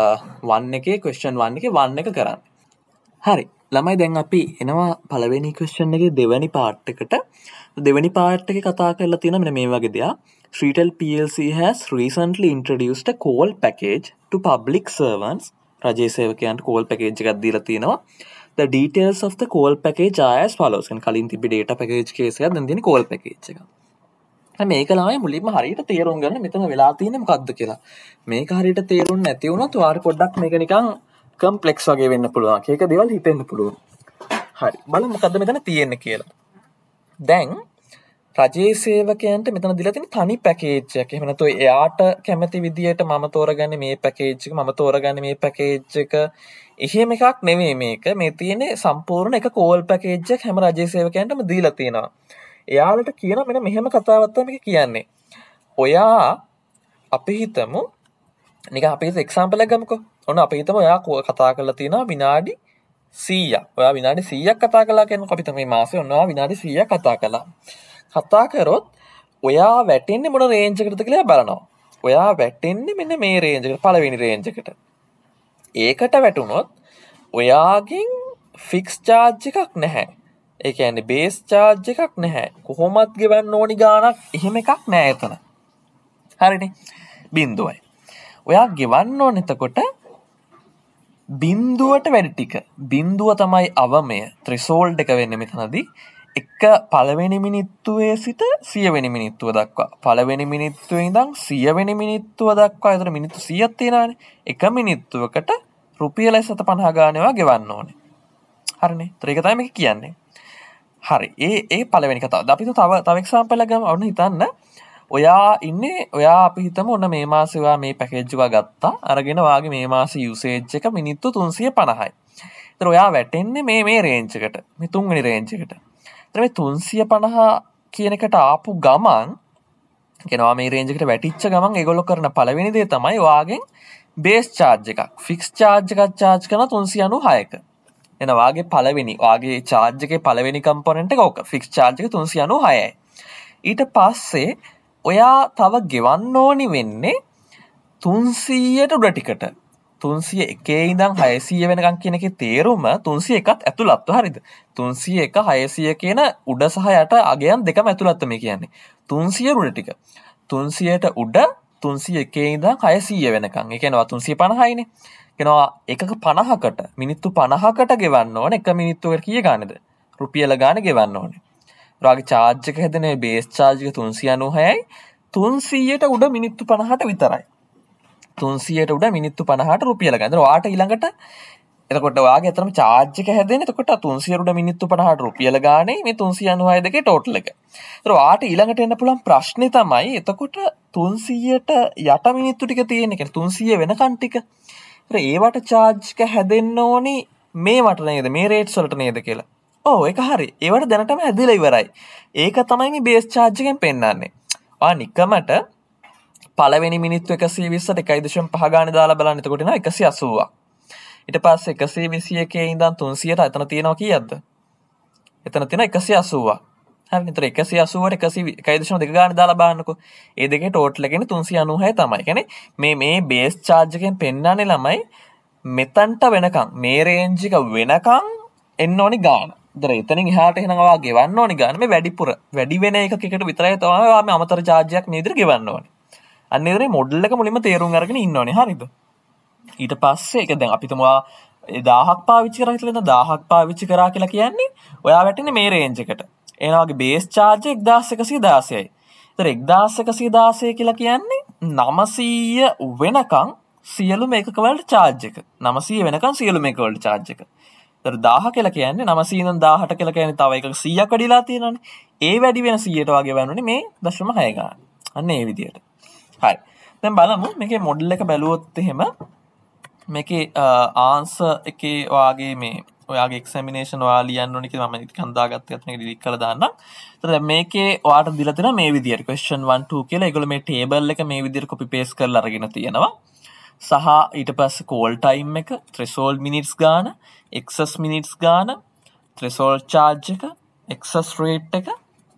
1 එකේ question 1 එකේ 1 එක කරන්නේ. හරි. ළමයි දැන් අපි එනවා පළවෙනි question එකේ දෙවෙනි part එකට. දෙවෙනි part එකේ කතා කරලා තියෙන මෙන්න මේ වගේ දෙයක්. Freetel PLC has recently introduced a call package to public servants. රජයේ සේවකයන්ට call package එකක් දීලා තියෙනවා. The details of the call package are as follows. කලින් තිබ්බ data package case එකක් දැන් තියෙන call package එක. මේක ළමයි මුලින්ම හරියට තේරුම් ගන්න මෙතන වෙලා තියෙන්නේ මොකක්ද කියලා. මේක හරියට තේරුම් නැති වුණොත් ඔයාලට පොඩ්ඩක් මේක නිකන් කම්ප්ලෙක්ස් වගේ වෙන්න පුළුවන්. ඒක දේවල් හිතෙන්න පුළුවන්. හරි. බලමු මොකද්ද මෙතන තියෙන්නේ කියලා. දැන් රජයේ සේවකයන්ට මෙතන දීලා තියෙන තනි පැකේජ් එකක්. එහෙම නැත්නම් එයාට කැමති විදියට මම තෝරගන්නේ මේ පැකේජ් එක, මම තෝරගන්නේ මේ පැකේජ් එක. එහෙම එකක් නෙවෙයි මේක. මේ තියෙන්නේ සම්පූර්ණ එක කෝල් පැකේජ් එකක් හැම රජයේ සේවකයන්ටම දීලා තියෙනවා. එයාලට කියන මෙන්න මෙහෙම කතාවක් තමයි මේක කියන්නේ. ඔයා අපි හිතමු නිකන් අපි එක්සැම්පල් එකක් ගමුකෝ. ඔන්න අපි හිතමු ඔයා කතා කරලා තියෙනවා විනාඩි 100ක්. ඔයා විනාඩි 100ක් කතා කළා කියනකො අපි තමයි මාසේ ඔන්න ඔයා විනාඩි 100ක් කතා කළා. කතා කරොත් ඔයා වැටෙන්නේ මොන රේන්ජ් එකකටද කියලා බලනවා. ඔයා වැටෙන්නේ මෙන්න මේ රේන්ජ් එකට, පළවෙනි රේන්ජ් එකට. ඒකට වැටුනොත් ඔයාගෙන් ෆික්ස් charge එකක් නැහැ. ඒ කියන්නේ බේස් charge එකක් නැහැ. කොහොමත් ගෙවන්න ඕනි ගාණක් එහෙම එකක් නැහැ එතන. හරිනේ. බිඳුවයි. ඔයා ගෙවන්න ඕන එතකොට බිඳුවට වැඩි ටික. බිඳුව තමයි අවමය. threshold එක වෙන්නේ මෙතනදී. එක පළවෙනි මිනිත්තුවේ සිට 100 වෙනි මිනිත්තුව දක්වා. පළවෙනි මිනිත්තුවේ ඉඳන් 100 වෙනි මිනිත්තුව දක්වා. එතන මිනිත්තු 100ක් තියෙනවානේ. එක මිනිත්තුවකට රුපියල් 750 ගාණේවා ගෙවන්න ඕනේ. හරිනේ. ඒතර ඒක තමයි මේක කියන්නේ. හරි. ඒ පළවෙනි කතාව. අපි තව එක්සැම්පල් එකක් ගමු. ඔන්න හිතන්න. ඔයා අපි හිතමු ඔන්න මේ මාසේ ඔයා මේ පැකේජ් එක ගත්තා. අරගෙන ඔයාගේ මේ මාසේ යූසේජ් එක මිනිත්තු 350යි. ඒතර ඔයා වැටෙන්නේ මේ රේන්ජ් එකට. මේ තුන්වෙනි රේන්ජ් එකට. ඒතර මේ 350 කියන එකට ආපු ගමන් කියනවා මේ රේන්ජ් එකට වැටිච්ච ගමන් ඒගොල්ලෝ කරන පළවෙනි දේ තමයි ඔයාගෙන් බේස් charge එකක්. ෆික්ස් charge එකක් charge කරන 396ක. එන වාගේ පළවෙනි වාගේ charge එකේ පළවෙනි component එක ඕක. ෆික්ස් charge එක 396යි. ඊට පස්සේ ඔයා තව ගෙවන්න ඕනි වෙන්නේ 300ට උඩ ටිකට. 301 ඉඳන් 600 වෙනකන් කියන එකේ තේරුම 301ත් ඇතුළත්ව හරිද? 301 600 කියන උඩ සහ යට අගයන් දෙකම ඇතුළත්ව මේ කියන්නේ. 300 උඩ ටික. 300ට උඩ 301 ඉඳන් 600 වෙනකන්. ඒ කියනවා 350යිනේ. කියනවා එකක 50කට මිනිත්තු 50කට ගෙවන්න ඕනේ. එක මිනිත්තුවකට කීය ගානද? රුපියල ගාන ගෙවන්න ඕනේ. ඔයාගේ charge එක හැදෙන්නේ බේස් charge එක 396යි. 300ට උඩ මිනිත්තු 50ට විතරයි. 300ට උඩ මිනිත්තු 50ට රුපියල ගන්න. ඒතර ඔයාට ඊළඟට එතකොට ඔයාගේ අතරම charge එක හැදෙන්නේ එතකොට 300 උඩ මිනිත්තු 50ට රුපියල ගානේ මේ 396 දෙකේ total එක. ඒතර ඔයාට ඊළඟට එන්න පුළුවන් ප්‍රශ්නේ තමයි එතකොට 300ට යට මිනිත්තු ටික තියෙන්නේ. කියන්නේ 300 වෙනකන් ටික. ඒතර ඒවට charge එක හැදෙන්න ඕනි මේවට නේද? මේ rates වලට නේද කියලා. ඔව් ඒක හරි. ඒවට දැනටම හැදිලා ඉවරයි. ඒක තමයි මේ base charge එකෙන් පෙන්නන්නේ. ඔයා නිකමට පළවෙනි මිනිත්තු 120ට 1.5 ගානේ දාලා බලන්න. එතකොට එනවා 180ක්. ඊට පස්සේ 121 ඉඳන් 300ට එතන තියෙනවා කීයක්ද? එතන තියෙනවා 180ක්. හරි. ඒතර 180ට 1.2 ගානේ දාලා බලන්නකෝ. ඒ දෙකේ total එක 396 තමයි. කියන්නේ මේ base charge එකෙන් පෙන්නන්නේ ළමයි මෙතනට වෙනකන් මේ range එක වෙනකන් එන්න ඕනි ගාන. ඒතර එතනින් එහාට එහෙනම් ඔයා ගෙවන්න ඕනි ගාන මේ වැඩි වෙන එකකට විතරයි තමයි ඔයා මේ අමතර charge එකක් මේ විදිහට ගෙවන්න ඕනේ. අන්න ඒ විදිහේ මොඩල් එක මුලින්ම තේරුම් අරගෙන ඉන්න ඕනේ. හරිද? ඊට පස්සේ ඒක දැන් අපි තුමා 1000ක් පාවිච්චි කරා කියලා නේද? 1000ක් පාවිච්චි කරා කියලා කියන්නේ ඔයා වැටෙන්නේ මේ රේන්ජ් එකට. එහෙනම් වගේ බේස් charge 1116යි. ඒතර 1116 කියලා කියන්නේ 900 වෙනකන් සියලුම එකක වලට charge එක. 900 වෙනකන් සියලුම එකක වලට charge එක. ඒතර 1000 කියලා කියන්නේ 900 ඉඳන් 18 කියලා කියන්නේ තව එකක 100ක් වැඩිලා තියෙනවානේ. ඒ වැඩි වෙන 100ට වගේ වෙනුනේ මේ 0.6 ගන්න. අන්න ඒ විදිහට. හරි. දැන් බලමු මේකේ මොඩල් එක බැලුවොත් එහෙම මේකේ ආන්සර් එකේ ඔයාගේ මේ ඔයාගේ එක්සැමිනේෂන් ඔයා ලියන්න ඕනේ කියලා මම නිකන් දාගත්ත මේක ඩිලීට් කරලා දාන්නම්. ඒතර දැන් මේකේ ඔයාට දීලා තියෙනවා මේ විදිහට question 1 2 කියලා. ඒගොල්ලෝ මේ table එක මේ විදිහට copy paste කරලා අරගෙන තියෙනවා. සහ ඊට පස්සේ call time එක, threshold minutes ගාන, excess minutes ගාන, threshold charge එක, excess rate එක,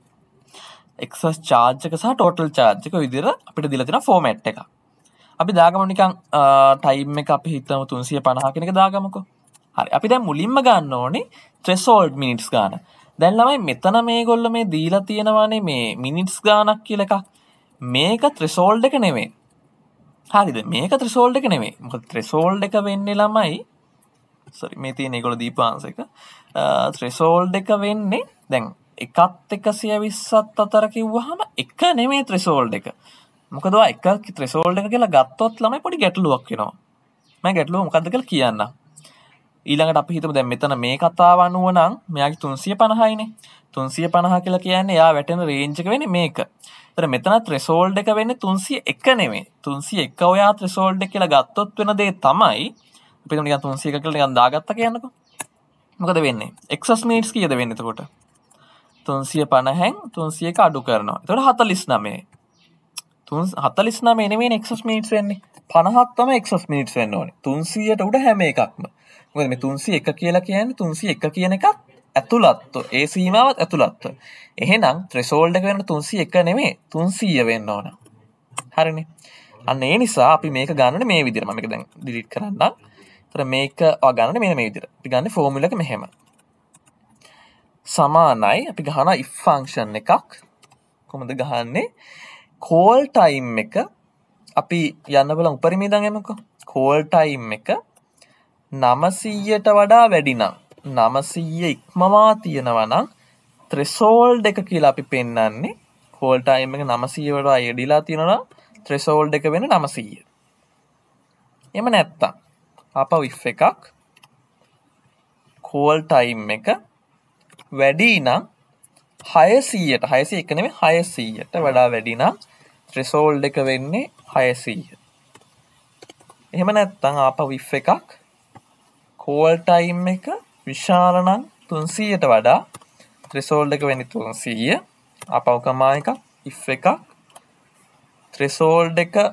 excess charge එක සහ total charge එක විදිහට අපිට දීලා තියෙන format එක. අපි දාගමු නිකන් time එක අපි හිතමු 350 කියන එක දාගමුකෝ. හරි. අපි දැන් මුලින්ම ගන්න ඕනේ threshold minutes ගාන. දැන් ළමයි මෙතන මේගොල්ලෝ මේ දීලා තියෙනවානේ මේ minutes ගානක් කියලා එකක්. මේක threshold එක නෙමෙයි. හරිද? මේක threshold එක නෙමෙයි. මොකද threshold එක වෙන්නේ ළමයි sorry මේ තියෙන ඒගොල්ලෝ දීපු answer එක. threshold එක වෙන්නේ දැන් 120ත් අතර කිව්වහම එක නෙමෙයි threshold එක. මොකද ඔයා එක threshold එක කියලා ගත්තොත් ළමයි පොඩි ගැටලුවක් වෙනවා. මම ගැටලුව මොකද්ද කියලා කියන්නම්. ඊළඟට අපි හිතමු දැන් මෙතන මේ කතාව අනුව නම් මෙයාගේ 350යිනේ. 350 කියලා කියන්නේ එයා වැටෙන රේන්ජ් එක වෙන්නේ මේක. ඒතර මෙතන threshold එක වෙන්නේ 301 නෙමෙයි. 301 ඔයා threshold එක කියලා ගත්තොත් වෙන දේ තමයි අපි හිතමු නිකන් 301 කියලා නිකන් දාගත්තා කියන්නකෝ. මොකද වෙන්නේ? excess minutes කීයද වෙන්නේ එතකොට? 350න් 301 අඩු කරනවා. එතකොට 49. 49 නෙමෙයි excess minutes වෙන්නේ. 50ක් තමයි excess minutes වෙන්න ඕනේ. 300ට උඩ හැම එකක්ම. මොකද මේ 301 කියලා කියන්නේ 301 කියන එකත් ඇතුළත්ව. ඒ සීමාවත් ඇතුළත්ව. එහෙනම් threshold එක වෙන 301 නෙමෙයි 300 වෙන්න ඕන. හරිනේ. අන්න ඒ නිසා අපි මේක ගන්නනේ මේ විදිහට. මම මේක දැන් delete කරන්නම්. ඒතර මේක ගන්නනේ මෙන්න මේ විදිහට. අපි ගන්න ෆෝමියුලා එක මෙහෙම. සමානයි අපි ගහන if function එකක්. කොහොමද ගහන්නේ? call time එක අපි යන්න බලමු උපරිමයෙන් ඉඳන් යමුකෝ. call time එක 900ට වඩා වැඩි නම් 900 ඉක්මවා තියෙනවා නම් threshold එක කියලා අපි පෙන්නන්නේ call time එක 900 වඩා වැඩිලා තියෙනවා නම් threshold එක වෙන්නේ 900. එහෙම නැත්තම් ආපහු if එකක් call time එක වැඩි නම් 600ට නෙමෙයි 600ට වඩා වැඩි නම් threshold එක වෙන්නේ 600. එහෙම නැත්තම් ආපහු if එකක් call time එක විශාල නම් 300ට වඩා threshold එක වෙන්නේ 300. ආපහු කමා එකක් if එකක් threshold එක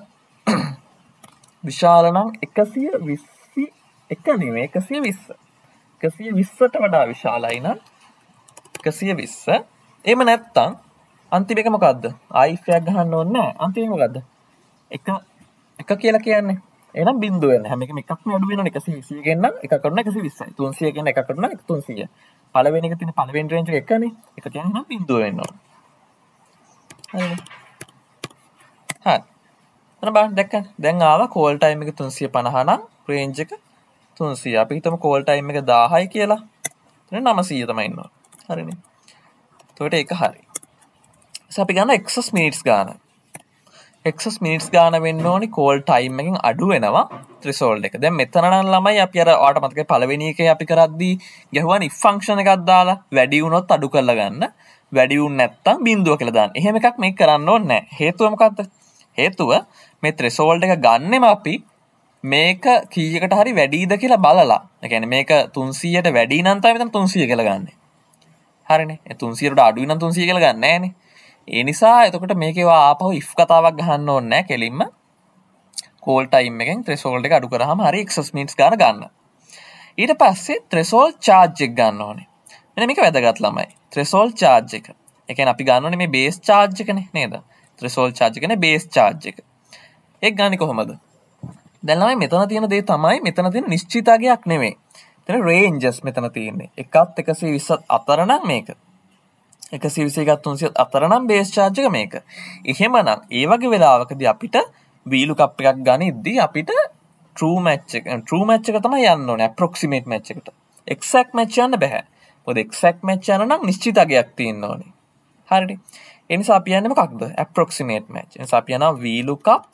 විශාල නම් 121 නෙමෙයි 120. 120ට වඩා විශාලයි නම් 120. එහෙම නැත්තම් අන්තිම එක මොකද්ද? if එකක් ගහන්න ඕනේ නැහැ. අන්තිම මොකද්ද? එක කියලා කියන්නේ. එහෙනම් බිංදුව වෙන හැම එකම එකක්ම අඩු වෙනවනේ 120 ගෙන් නම් එකක් අඩු නම් 120යි 300 ගෙන් එකක් අඩු නම් 300. පළවෙනි එක තියෙන පළවෙනි රේන්ජ් එක එකනේ. එක කියන්නේ නම් බිංදුව වෙන්න ඕන. හරිද? හරි. එතන බලන්න දැක්කනේ. දැන් ආවා call time එක 350 නම් රේන්ජ් එක 300. අපි හිතමු call time එක 1000යි කියලා. එතන 900 තමයි ඉන්න ඕන. හරිනේ. එතකොට ඒක හරි. අපි ගන්න excess minutes ගන්න. එක්සස් මිනිට්ස් ගාන වෙන්න ඕනි කෝල් ටයිම් එකෙන් අඩු වෙනවා threshold එක. දැන් මෙතන නම් ළමයි අපි අර ඔයාලට මතකයි පළවෙනි එකේ අපි කරද්දී ගැහුවානේ if function එකක් දාලා වැඩි වුණොත් අඩු කරලා ගන්න. වැඩි වුණ නැත්තම් බිඳුව කියලා දාන්න. එහෙම එකක් මේක කරන්න ඕනේ නැහැ. හේතුව මොකද්ද? හේතුව මේ threshold එක ගන්නෙම අපි මේක කීයකට හරි වැඩිද කියලා බලලා. ඒ කියන්නේ මේක 300ට වැඩි නම් තමයි මෙතන 300 කියලා ගන්නෙ. හරිනේ. 300ට අඩුයි නම් 300 කියලා ගන්න නෑනේ. ඒ නිසා එතකොට මේකේ ආපහු if කතාවක් ගහන්න ඕනේ නෑ. කෙලින්ම call time එකෙන් threshold එක අඩු කරාම හරි access minutes ගන්න ගන්න. ඊට පස්සේ threshold charge එක ගන්න ඕනේ. මෙන්න මේක වැදගත් ළමයි. threshold charge එක. ඒ කියන්නේ අපි ගන්න ඕනේ මේ base charge එකනේ නේද? threshold charge එකනේ base charge එක. ඒක ගන්නේ කොහොමද? දැන් ළමයි මෙතන තියෙන දේ තමයි මෙතන තියෙන නිශ්චිතගයක් නෙමෙයි. මෙතන ranges මෙතන තියෙන්නේ. 1ත් 120ත් අතර නම් මේක. 121ත් 300ත් අතර නම් base charge එක මේක. එහෙමනම් ඒ වගේ වෙලාවකදී අපිට VLOOKUP එකක් ගනිද්දී අපිට true match එක තමයි යන්න ඕනේ approximate match එකට. exact match යන්න බෑ. මොකද exact match යන නම් නිශ්චිතගයක් තියෙන්න ඕනේ. හරිනේ. ඒ නිසා අපි යන්නේ මොකක්ද? approximate match. ඒ නිසා අපි යනවා VLOOKUP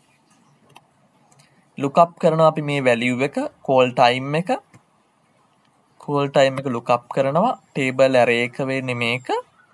lookup කරනවා අපි මේ value එක call time එක lookup කරනවා table array එක වෙන්නේ මේක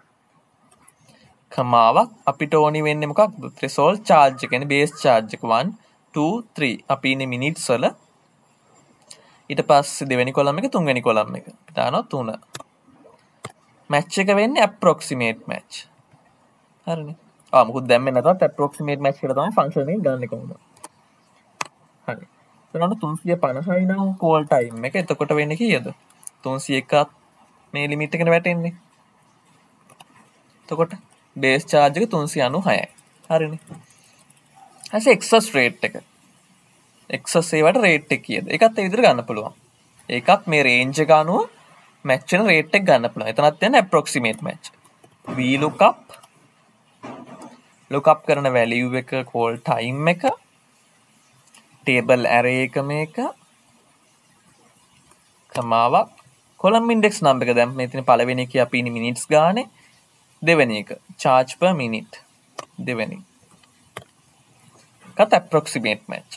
කමාවක් අපිට ඕනි වෙන්නේ මොකක්ද threshold charge එක කියන්නේ base charge එක 1 2 3 අපි ඉන්නේ minutes වල ඊට පස්සේ දෙවෙනි column එක තුන්වෙනි column එක අපිට ආනවා 3 match එක වෙන්නේ approximate match හරිනේ මොකද දැම්මේ නැතත් approximate match කියලා තමයි function එක ගන්න කොහොමද හරි. එතකොට 350යි නම් call time එක. එතකොට වෙන්නේ කීයද? 301ත් මේ limit එකනේ වැටෙන්නේ. එතකොට base charge එක 396යි. හරිනේ. ඊට excess rate එක. excess ඒවට rate එක කීයද? ඒකත් ඒ විදිහට ගන්න පුළුවන්. ඒකත් මේ range එක අනුව match වෙන rate එක ගන්න පුළුවන්. එතනත් යන්නේ approximate match. VLOOKUP කරන value එක call time එක table array එක මේක කමාවක් column index number එක දැන් මේ තියෙන පළවෙනි එකේ අපි ඉන්නේ minutes ගානේ දෙවෙනි එක charge per minute දෙවෙනි cut approximate match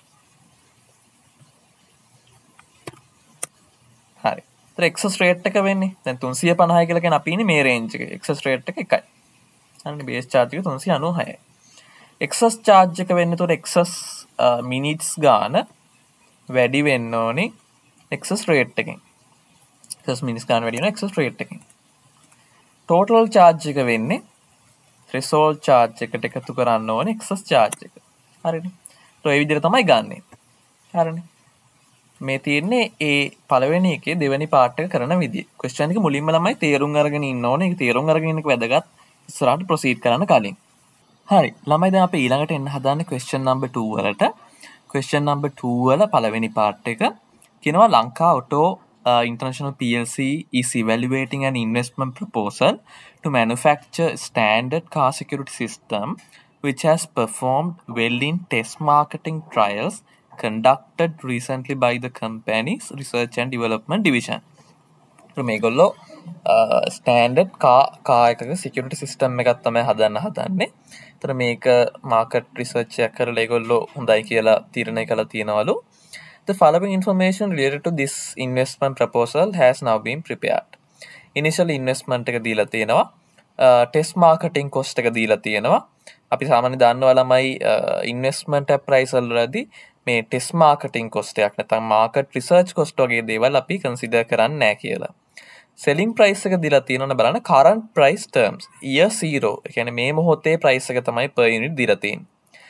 හරි ඒතර excess rate එක වෙන්නේ දැන් 350 කියලා කියන අපි ඉන්නේ මේ range එකේ excess rate එක එකයි හරිනේ base charge එක 396යි excess charge එක වෙන්නේ එතකොට excess minutes ගාන වැඩි වෙන්න ඕනේ excess rate එකෙන් excess minutes ගාන වැඩි වෙන excess rate එකෙන් total charge එක වෙන්නේ threshold charge එකට එකතු කරන්න ඕනේ excess charge එක හරිනේ ඒ විදිහට තමයි ගන්නෙ හරිනේ මේ තියෙන්නේ ඒ පළවෙනි එකේ දෙවෙනි part එක කරන විදිය question එක මුලින්ම ළමයි තේරුම් අරගෙන ඉන්න ඕනේ ඒක තේරුම් අරගෙන ඉන්න එක වැදගත් ඉස්සරහට proceed කරන්න කලින් හරි ළමයි දැන් අපි ඊළඟට එන්න හදන්නේ question number 2 වලට question number 2 වල පළවෙනි part එක කියනවා Lanka auto international plc is evaluating an investment proposal to manufacture standard car security system which has performed well in test marketing trials conducted recently by the company's research and development division මේගොල්ලෝ ස්ටෑන්ඩඩ් කා එකක සිකියුරිටි සිස්ටම් එකක් තමයි හදන්න හදන්නේ. ඒතර මේක මාකට් රිසර්ච් එකක් කරලා ඒගොල්ලෝ හොඳයි කියලා තීරණය කළා තියනවලු. The following information related to this investment proposal has now been prepared. Initial investment එක දීලා තියෙනවා. test marketing cost එක දීලා තියෙනවා. අපි සාමාන්‍යයෙන් දන්නවා ළමයි investment appraisal වලදී මේ test marketing cost එකක් නැත්නම් market research cost වගේ දේවල් අපි consider කරන්නේ නැහැ කියලා. selling price එක දීලා තියෙනවනේ බලන්න current price terms year 0 ඒ කියන්නේ මේ මොහොතේ price එක තමයි per unit දීලා තියෙන්නේ.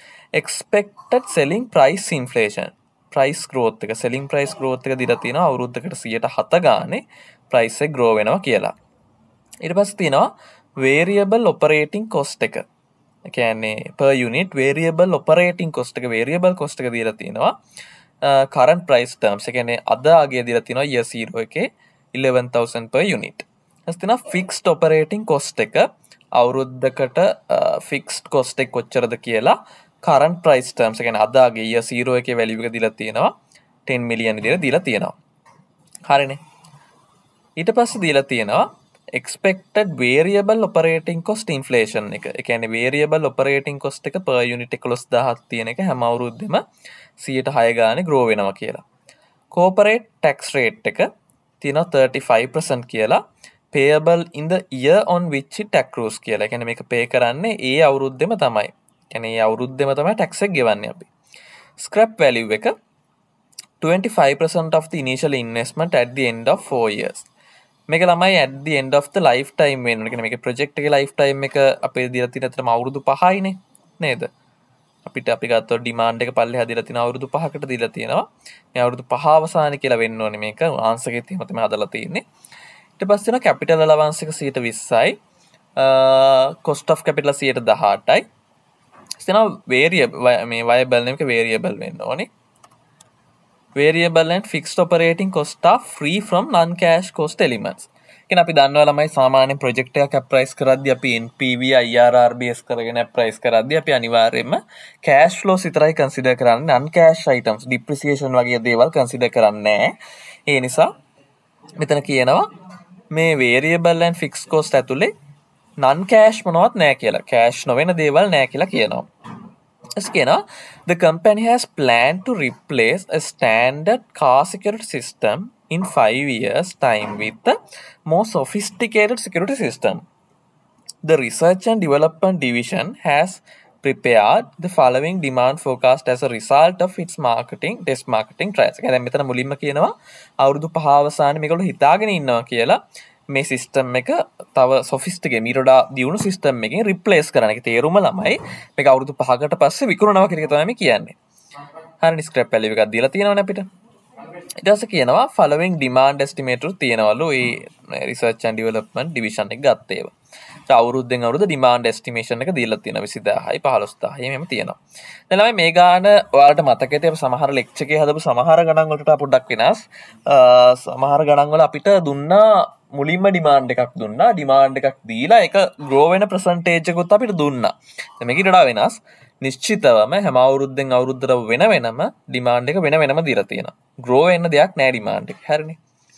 expected selling price inflation price growth එක selling price growth එක දීලා තියෙනවා අවුරුද්දකට 107 ගානේ price එක grow වෙනවා කියලා. ඊට පස්සේ තියෙනවා variable operating cost එක. ඒ කියන්නේ per unit variable operating cost එක variable cost එක දීලා තියෙනවා current price terms ඒ කියන්නේ අද ආගිය දීලා තියෙනවා year 0 එකේ 11,000 per unit. ඊට තියෙනවා fixed operating cost එක අවුරුද්දකට fixed cost එක කොච්චරද කියලා current price terms ඒ කියන්නේ අද ආගිය year 0 එකේ value එක දීලා තියෙනවා 10 million විදිහට දීලා තියෙනවා. හරිනේ. ඊට පස්සේ දීලා තියෙනවා expected variable operating cost inflation එක. ඒ කියන්නේ variable operating cost එක per unit 11000ක් තියෙන එක හැම අවුරුද්දෙම 106 ගානේ grow වෙනවා කියලා. corporate tax rate එක තියෙනවා 35% කියලා. payable in the year on which it accrues කියලා. ඒ කියන්නේ මේක pay කරන්නේ ඒ අවුරුද්දෙම තමයි. කියන්නේ ඒ අවුරුද්දෙම තමයි tax එක ගෙවන්නේ අපි. scrap value එක 25% of the initial investment at the end of 4 years. මේක ළමයි at the end of the lifetime වෙනවා. කියන්නේ මේකේ project එකේ lifetime එක අපේ දීලා තියෙන අතරම අවුරුදු 5යිනේ නේද? අපිට අපි ගත්තොත් demand එක පල්ලෙහා දීලා තියෙන අවුරුදු 5කට දීලා තියෙනවා. මේ අවුරුදු 5 අවසානයේ කියලා වෙන්න ඕනේ මේක. ආන්සර් එකේ එහෙම තමයි හදලා තියෙන්නේ. ඊට පස්සේ වෙන capital allowance එක 20%යි. cost of capital 18%යි. එතන variable මේ viable නෙමෙයි variable වෙන්න ඕනේ. Variable and fixed operating cost are free from non-cash cost elements. කියන්නේ අපි දන්නවා ළමයි සාමාන්‍ය project එකක් appraise කරද්දී අපි NPV IRR base කරගෙන appraise කරද්දී අපි අනිවාර්යයෙන්ම cash flows විතරයි consider කරන්නේ non-cash items depreciation වගේ දේවල් consider කරන්නේ නැහැ. ඒ නිසා මෙතන කියනවා මේ variable and fixed cost ඇතුලේ non-cash මොනවත් නැහැ කියලා. cash නොවන දේවල් නැහැ කියලා කියනවා. The company has planned to replace a standard car security system in 5 years' time with a more sophisticated security system. The research and development division has prepared the following demand forecast as a result of its test marketing trials. දැන් මෙතන මුලින්ම කියනවා අවුරුදු 5 අවසානයේ මේගොල්ලෝ හිතාගෙන ඉන්නවා කියලා මේ සිස්ටම් එක තව සොෆිස්ටිකේටඩ් මීටරඩා දියුණු සිස්ටම් එකකින් රිප්ලේස් කරන එක තේරුම ළමයි මේක අවුරුදු 5කට පස්සේ විකුණනවා කියන එක තමයි මේ කියන්නේ. හරිනේ ස්ක්‍රැප් වැලියු එකක් දීලා තියෙනවනේ අපිට. ඊට පස්සේ කියනවා following demand estimator තියෙනවලු මේ research and development division එක ගත්ත ඒවා. අවුරුද්දෙන් අවුරුද්ද demand estimation එක දීලා තියෙනවා 20000යි 15000යි මෙහෙම තියෙනවා. දැන් ළමයි මේ ගාන ඔයාලට මතකද අපි සමහර ලෙක්චර් එකේ හදපු සමහර ගණන් වලට පොඩ්ඩක් වෙනස්. සමහර ගණන් වල අපිට දුන්නා මුලින්ම demand එකක් දුන්නා. demand එකක් දීලා ඒක grow වෙන percentage එකකුත් අපිට දුන්නා. දැන් මේක ඊට වඩා වෙනස්. නිශ්චිතවම හැම අවුරුද්දෙන් අවුරුද්දට වෙන වෙනම demand එක වෙන වෙනම දීලා තියෙනවා. grow වෙන්න දෙයක් නෑ demand එක. හරිනේ.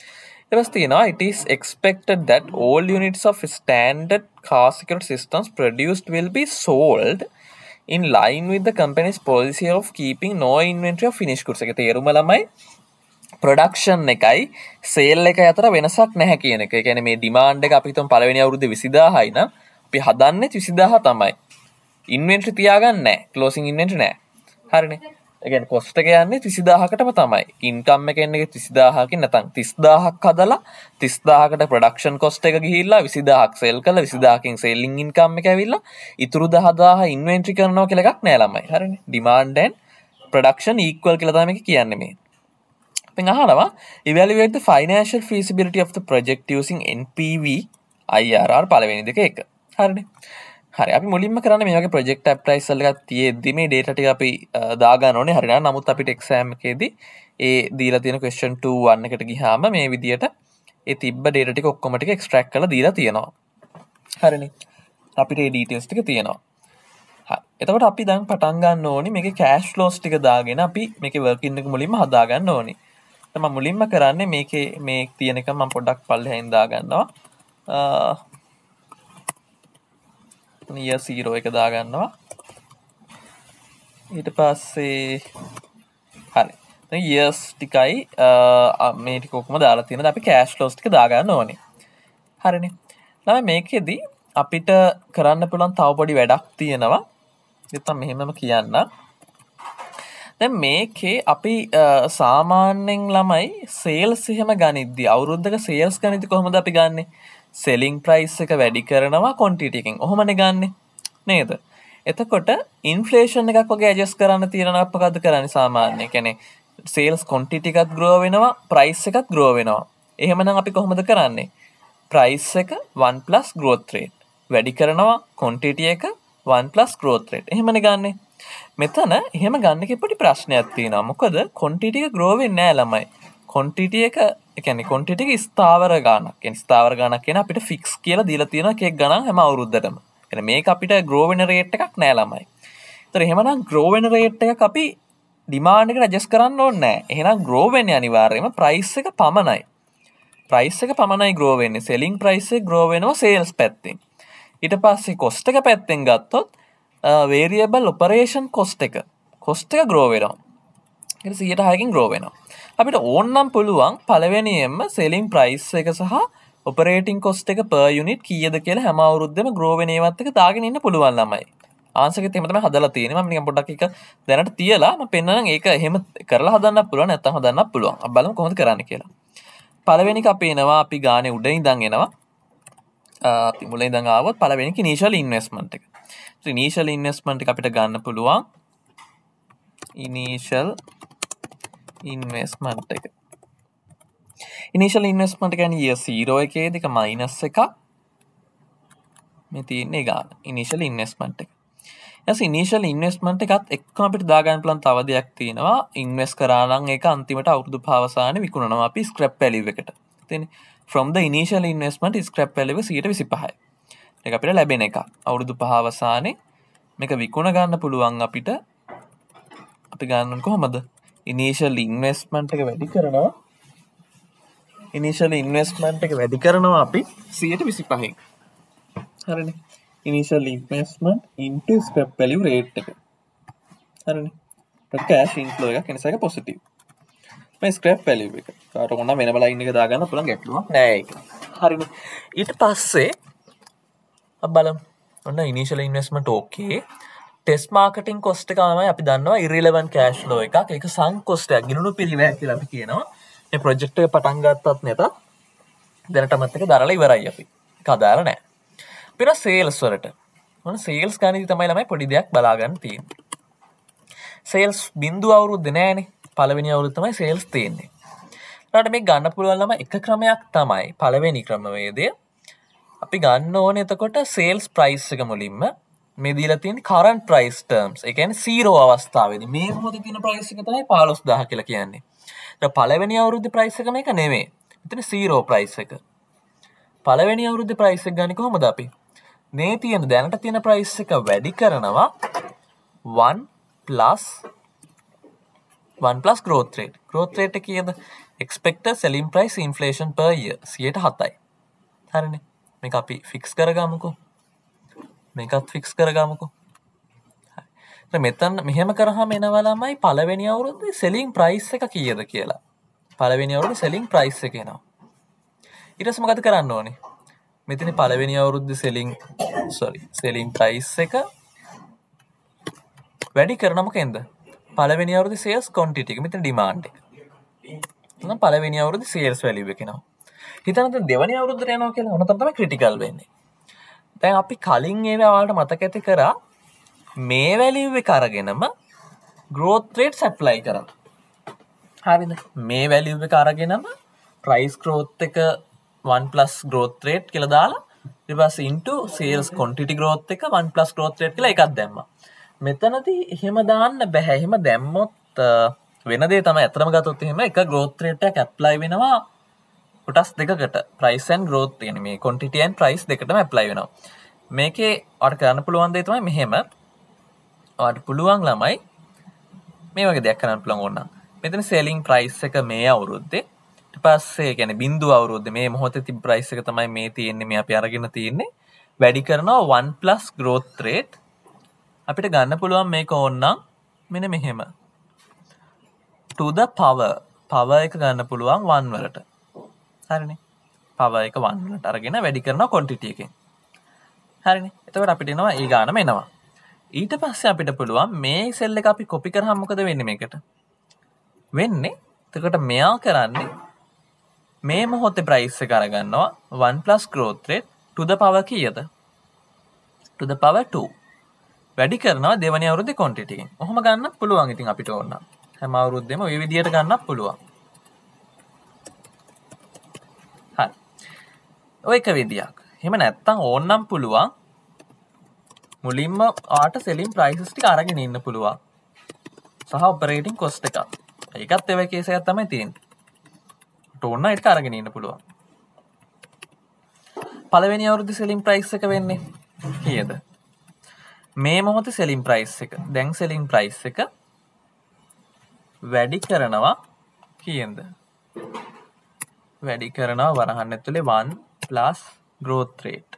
it is expected that all units of standard car security systems produced will be sold in line with the company's policy of keeping no inventory of finished goods. එක තේරුම ළමයි production එකයි sale එක අතර වෙනසක් නැහැ කියන එක. ඒ කියන්නේ මේ demand එක අපි හිතමු පළවෙනි අවුරුද්දේ 20000යි නම් අපි හදන්නේ 20000 තමයි. inventory තියාගන්නේ නැහැ. closing inventory නැහැ. හරිනේ. ඒ කියන්නේ cost එක යන්නේ 30000කටම තමයි. income එක එන්නේ 30000කින් නැත්නම් 30000ක් හදලා 30000කට production cost එක ගිහිල්ලා 20000ක් sell කරලා 20000කින් selling income එක ඇවිල්ලා ඉතුරු 10000 inventory කරනවා කියලා එකක් නෑ ළමයි. හරිනේ. demand and production equal කියලා තමයි මේක කියන්නේ මේ. අපෙන් අහනවා evaluate the financial feasibility of the project using NPV IRR පළවෙනි දෙක එක. හරිනේ. හරි අපි මුලින්ම කරන්නේ මේ වගේ project appraisal එකක් තියෙද්දි මේ data ටික අපි දා ගන්න ඕනේ හරියට. නමුත් අපිට exam එකේදී ඒ දීලා තියෙන question 2 1 එකට ගියාම මේ විදියට ඒ තිබ්බ data ටික ඔක්කොම ටික extract කරලා දීලා තියෙනවා. හරිනේ. අපිට මේ details ටික තියෙනවා. හරි. එතකොට අපි දැන් පටන් ගන්න ඕනේ මේකේ cash flows ටික දාගෙන අපි මේකේ working එක මුලින්ම හදා ගන්න ඕනේ. දැන් මම මුලින්ම කරන්නේ මේකේ මේ තියෙන එක මම පොඩ්ඩක් පල්ලෙහින් දා ගන්නවා. year 0 එක දා ගන්නවා. ඊට පස්සේ හරි. දැන් years ටිකයි මේ ටික ඔක්කොම දාලා තියෙනවා. අපි cash flows ටික දා ගන්න ඕනේ. හරිනේ. ළමයි මේකෙදි අපිට කරන්න පුළුවන් තව පොඩි වැඩක් තියෙනවා. නැත්නම් මෙහෙමම කියන්න. දැන් මේකේ අපි සාමාන්‍යයෙන් ළමයි sales එහෙම ගනිද්දි අවුරුද්දක sales ගනිද්දි කොහොමද අපි ගන්නෙ? selling price එක වැඩි කරනවා quantity එකෙන්. ඔහොමනේ ගන්නෙ. නේද? එතකොට inflation එකක් වගේ adjust කරන්න තියෙනවා මොකද්ද කරන්නේ සාමාන්‍යයෙන්? කියන්නේ sales quantity එකත් grow වෙනවා, price එකත් grow වෙනවා. එහෙමනම් අපි කොහොමද කරන්නේ? price එක 1 plus growth rate. වැඩි කරනවා quantity එක 1 plus growth rate. එහෙමනේ ගන්නෙ. මෙතන එහෙම ගන්න එකේ පොඩි ප්‍රශ්නයක් තියෙනවා. මොකද quantity එක grow වෙන්නේ නැහැ ළමයි. quantity එක ඒ කියන්නේ quantity එක ස්ථාවර ගාණක්. කියන්නේ ස්ථාවර ගාණක් කියන අපිට fix කියලා දීලා තියෙනවා කේක් ගණන් හැම අවුරුද්දටම. කියන්නේ මේක අපිට grow වෙන rate එකක් නෑ ළමයි. ඒතර එහෙමනම් grow වෙන rate එකක් අපි demand එකට adjust කරන්න ඕනේ නෑ. එහෙනම් grow වෙන්නේ අනිවාර්යයෙන්ම price එක පමණයි. ප්‍රයිස් එක පමණයි grow වෙන්නේ. selling price එක grow වෙනවා sales පැත්තෙන්. ඊට පස්සේ cost එක පැත්තෙන් ගත්තොත් variable operation cost එක grow වෙනවා. ඒක 100%කින් grow වෙනවා. අපිට ඕනනම් පුළුවන් පළවෙනියෙන්ම selling price එක සහ operating cost එක per unit කීයද කියලා හැම අවුරුද්දෙම grow වෙන ඒවත් එක දාගෙන ඉන්න පුළුවන් ළමයි. ආන්සර් එකත් එහෙම තමයි හදලා තියෙන්නේ. මම නිකන් පොඩ්ඩක් එක දැනට තියලා මම පෙන්නනම් ඒක එහෙම කරලා හදන්නත් පුළුවන් නැත්නම් හදන්නත් පුළුවන්. අපි බලමු කොහොමද කරන්න කියලා. පළවෙනි එක අපි එනවා අපි ගානේ උඩ ඉඳන් එනවා. අපි මුල ඉඳන් ආවොත් පළවෙනි එක initial investment එක. initial investment එක අපිට ගන්න පුළුවන් initial investment එක. initial investment කියන්නේ year 0 එකේදී එක minus එකක් මේ තියෙන්නේ ගාන initial investment එක. ඊට initial investment එකත් එක්කම අපිට දාගන්න පුළුවන් තව දෙයක් තියෙනවා invest කරා නම් ඒක අන්තිමට අවුරුදු පහවසානේ විකුණනවා අපි scrap value එකට. තේනේ from the initial investment scrap value 125යි. ඒක අපිට ලැබෙන එක. අවුරුදු පහවසානේ මේක විකුණ ගන්න පුළුවන් අපිට. අපි ගන්න කොහමද? initial investment එක වැඩි කරනවා. initial investment එක වැඩි කරනවා අපි 125න්. හරිනේ. initial investment into scrap value rate එක. හරිනේ. cash inflow එකක් එනිසා ඒක positive. මේ scrap value එක. කාට ඕන නම් වෙනම line එක දාගන්න පුළුවන් ගැටලුවක් නෑ ඒක. හරිනේ. ඊට පස්සේ අපි බලමු. ඔන්න initial investment okay. test marketing cost එක තමයි අපි දන්නවා irrelevant cash flow එකක්. ඒක sunk cost එකක්. ගිනුණු පිරිවැය කියලා අපි කියනවා. මේ project එක පටන් ගත්තත් නැතත් දැනටමත් එක දරලා ඉවරයි අපි. ඒක අදාළ නෑ. ඊට sales වලට. මොන sales ගානේදී තමයි ළමයි පොඩි දෙයක් බලා ගන්න තියෙන්නේ. sales බිඳුව අවුරුද්ද නෑනේ. පළවෙනි අවුරුද්ද තමයි sales තියෙන්නේ. ඊට මේක ගන්න පුළුවන් ළමයි එක ක්‍රමයක් තමයි පළවෙනි ක්‍රමවේදය. අපි ගන්න ඕනේ එතකොට sales price එක මුලින්ම මේ දීලා තියෙන current price terms. ඒ කියන්නේ 0 අවස්ථාවේදී මේ මොහොතේ තියෙන price එක තමයි 15000 කියලා කියන්නේ. දැන් පළවෙනි අවුරුද්දේ price එක මේක නෙමෙයි. මෙතන 0 price එක. පළවෙනි අවුරුද්දේ price එක ගන්නේ කොහොමද අපි? මේ තියෙන දැනට තියෙන price එක වැඩි කරනවා 1 plus growth rate. growth rate එක කීයද? expected selling price inflation per year 7යි. හරිනේ. මේක අපි fix කරගමුකෝ. මේකත් fix කරගමුකෝ. හරි. මෙතන මෙහෙම කරාම එනවා ළමයි පළවෙනි අවුරුද්දේ selling price එක කීයද කියලා. පළවෙනි අවුරුද්දේ selling price එක එනවා. ඊට පස්සේ මොකද කරන්න ඕනේ? මෙතන පළවෙනි අවුරුද්දේ selling price එක වැඩි කරන මොකෙන්ද? පළවෙනි අවුරුද්දේ sales quantity එක. මෙතන demand එක. එහෙනම් පළවෙනි අවුරුද්දේ sales value එක එනවා. හිතන්න දැන් දෙවෙනි අවුරුද්දට යනවා කියලා. ඔන්න තමයි critical වෙන්නේ. දැන් අපි කලින් ඒවා ඔයාලට මතක ඇති කරා මේ value එක අරගෙනම growth rates apply කරා. හරිද? මේ value එක අරගෙනම price growth එක 1 plus growth rate කියලා දාලා ඊට පස්සේ into sales quantity growth එක 1 plus growth rate කියලා එකක් දැම්මා. මෙතනදී එහෙම දාන්න බෑ. එහෙම දැම්මොත් වෙන දේ තමයි අතරම ගත්තොත් එහෙම එක growth rate එකක් apply වෙනවා කොටස් දෙකකට. price and growth කියන්නේ මේ quantity and price දෙකටම apply වෙනවා. මේකේ ඔයාලට කරන්න පුළුවන් දේ තමයි මෙහෙම. ඔයාලට පුළුවන් ළමයි මේ වගේ දෙයක් කරන්න පුළුවන් ඕන නම්. මෙතන selling price එක මේ අවුරුද්දේ ඊට පස්සේ කියන්නේ බිඳුව අවුරුද්දේ මේ මොහොතේ තිබ්බ price එක තමයි මේ තියෙන්නේ මේ අපි අරගෙන තියෙන්නේ. වැඩි කරනවා 1 plus growth rate අපිට ගන්න පුළුවන් මේක ඕනනම් මෙන්න මෙහෙම to the power එක ගන්න පුළුවන් 1 වලට. හරිනේ. power එක 1 වලට අරගෙන වැඩි කරනවා quantity එකෙන්. හරිනේ. එතකොට අපිට එනවා ඒ ගානම එනවා. ඊට පස්සේ අපිට පුළුවන් මේ සෙල් එක අපි copy කරාම මොකද වෙන්නේ මේකට? වෙන්නේ එතකොට මෙයා කරන්නේ මේ මොහොතේ price එක අරගන්නවා 1 plus growth rate to the power කීයද? to the power 2. වැඩි කරනවා දෙවෙනි අවුරුද්දේ quantity එකෙන්. ඔහොම ගන්නත් පුළුවන් ඉතින් අපිට ඕන නම්. හැම අවුරුද්දෙම ওই විදිහට ගන්නත් පුළුවන්. හරි. ඔය එක විදියක්. එහෙම නැත්තම් ඕනනම් පුළුවන් මුලින්ම ආට selling prices ටික අරගෙන ඉන්න පුළුවන්. සහ operating cost එකක්. ඒකත් ඒ වගේ කේස් එකක් තමයි තියෙන්නේ. ඕන ඒක අරගෙන ඉන්න පුළුවන්. පළවෙනි අවුරුද්දේ selling price එක වෙන්නේ කීයද? මේ මොහොතේ selling price එක. දැන් selling price එක වැඩි කරනවා කීයෙන්ද? වැඩි කරනවා වරහන් ඇතුලේ 1 plus growth rate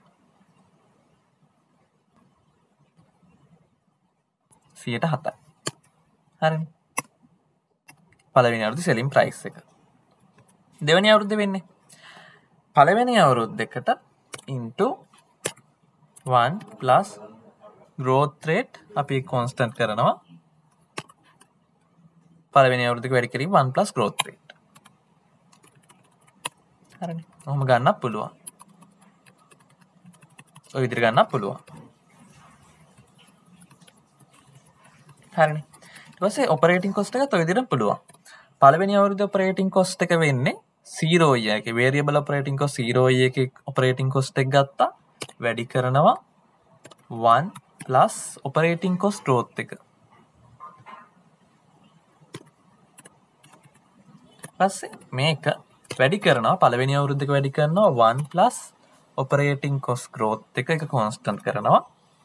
7%. හරිනේ. පළවෙනි අවුරුද්දේ selling price එක. දෙවෙනි අවුරුද්දේ වෙන්නේ පළවෙනි අවුරුද්දේකට into 1 plus growth rate අපි constant කරනවා. පළවෙනි අවුරුද්දේක වැඩි කිරීම 1 plus growth rate. හරිනේ. ඔහොම ගන්නත් පුළුවන්. ඔය විදිහට ගන්නත් පුළුවන්. හරිනේ. ඊට පස්සේ operating cost එකත් ඔය විදිහට පුළුවන්. පළවෙනි අවුරුද්දේ operating cost එක වෙන්නේ 0 එකේ variable operating cost 0 එකේ operating cost එක ගත්තා. වැඩි කරනවා 1 plus operating cost growth එක. පස්සේ මේක වැඩි කරනවා පළවෙනි අවුරුද්දක වැඩි කරනවා 1 plus operating cost growth එක constant කරනවා.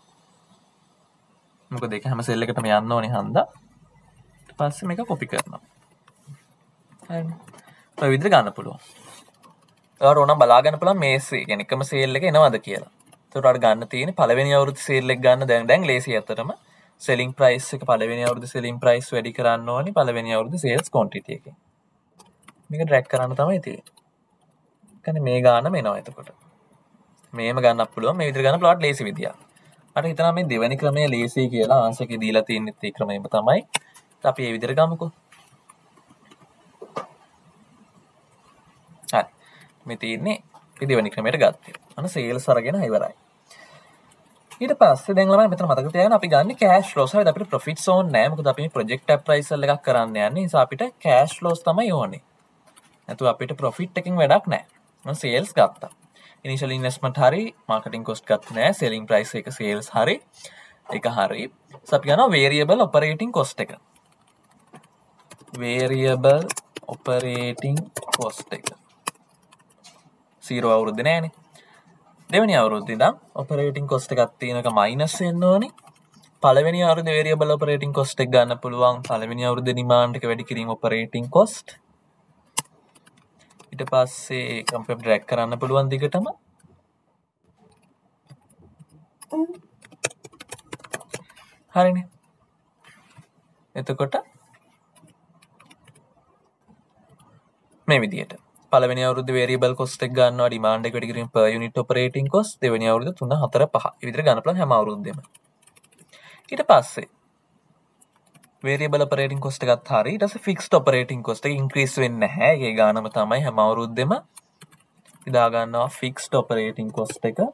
මොකද ඒක හැම සෙල් එකටම යන්න ඕනේ හන්දා. ඊට පස්සේ මේක copy කරනවා. හරිනේ. ඔය විදිහට ගන්න පුළුවන්. ඔයාලට ඕනම් බලා ගන්න පුළුවන් මේ කියන්නේ එකම සේල් එක එනවද කියලා. ඒකට ඔයාලට ගන්න තියෙන්නේ පළවෙනි අවුරුද්දේ සේල් එක ගන්න දැන් ලේසි අතරම selling price එක පළවෙනි අවුරුද්දේ selling price වැඩි කරන්න ඕනේ පළවෙනි අවුරුද්දේ sales quantity එකෙන්. මේක ඩ්‍රැග් කරන්න තමයි තියෙන්නේ. කියන්නේ මේ ගානම එනවා එතකොට. මේම ගන්නත් පුළුවන් මේ විදිහට ගන්න පුළුවන් ලේසි විදියක්. මට හිතනවා මේ දෙවෙනි ක්‍රමය ලේසි කියලා ආන්සර් එකේ දීලා තියෙන්නේ ඒ ක්‍රමයම තමයි. අපි මේ විදිහට ගමුකෝ. හරි. මේ තියෙන්නේ මේ දෙවෙනි ක්‍රමයට ගත්තේ. අන්න සේල්ස් අරගෙන ඉවරයි. ඊට පස්සේ දැන් ළමයි මෙතන මතක තියාගන්න අපි ගන්න cash flows. හරිද? අපිට profits ඕනේ නැහැ. මොකද අපි මේ project appraisal එකක් කරන්න යන්නේ. ඒ නිසා අපිට cash flows තමයි ඕනේ. නැතු අපිට profit එකකින් වැඩක් නැහැ. මම sales ගත්තා. initial investment හරි, marketing cost ගත්තේ නැහැ. selling price එක sales හරි. ඒක හරි. So අපි ගන්නවා variable operating cost එක. variable operating cost එක. 0 අවුරුද්දේ නැහනේ. දෙවෙනි අවුරුද්දේ ඉඳන් operating cost එකක් තියෙන එක minus වෙන්න ඕනේ. පළවෙනි අවුරුද්දේ variable operating cost එක ගන්න පුළුවන්. පළවෙනි අවුරුද්දේ demand එක වැඩි කිරීම operating cost. ඊට පස්සේ කම්පියුටර් ඩ්‍රැග් කරන්න පුළුවන් දිගටම හරිනේ. එතකොට මේ විදිහට පළවෙනි අවුරුද්දේ variable cost එක ගන්නවා demand එක වැඩි කිරීම per unit operating cost දෙවෙනි අවුරුද්දේ 3 4 5 මේ විදිහට ගන්න පුළුවන් හැම අවුරුද්දෙම. ඊට පස්සේ variable operating cost එකත් හරි ඊට පස්සේ fixed operating cost එක increase වෙන්නේ නැහැ. ඒකේ ගානම තමයි හැම අවුරුද්දෙම ඉදා ගන්නවා fixed operating cost එක.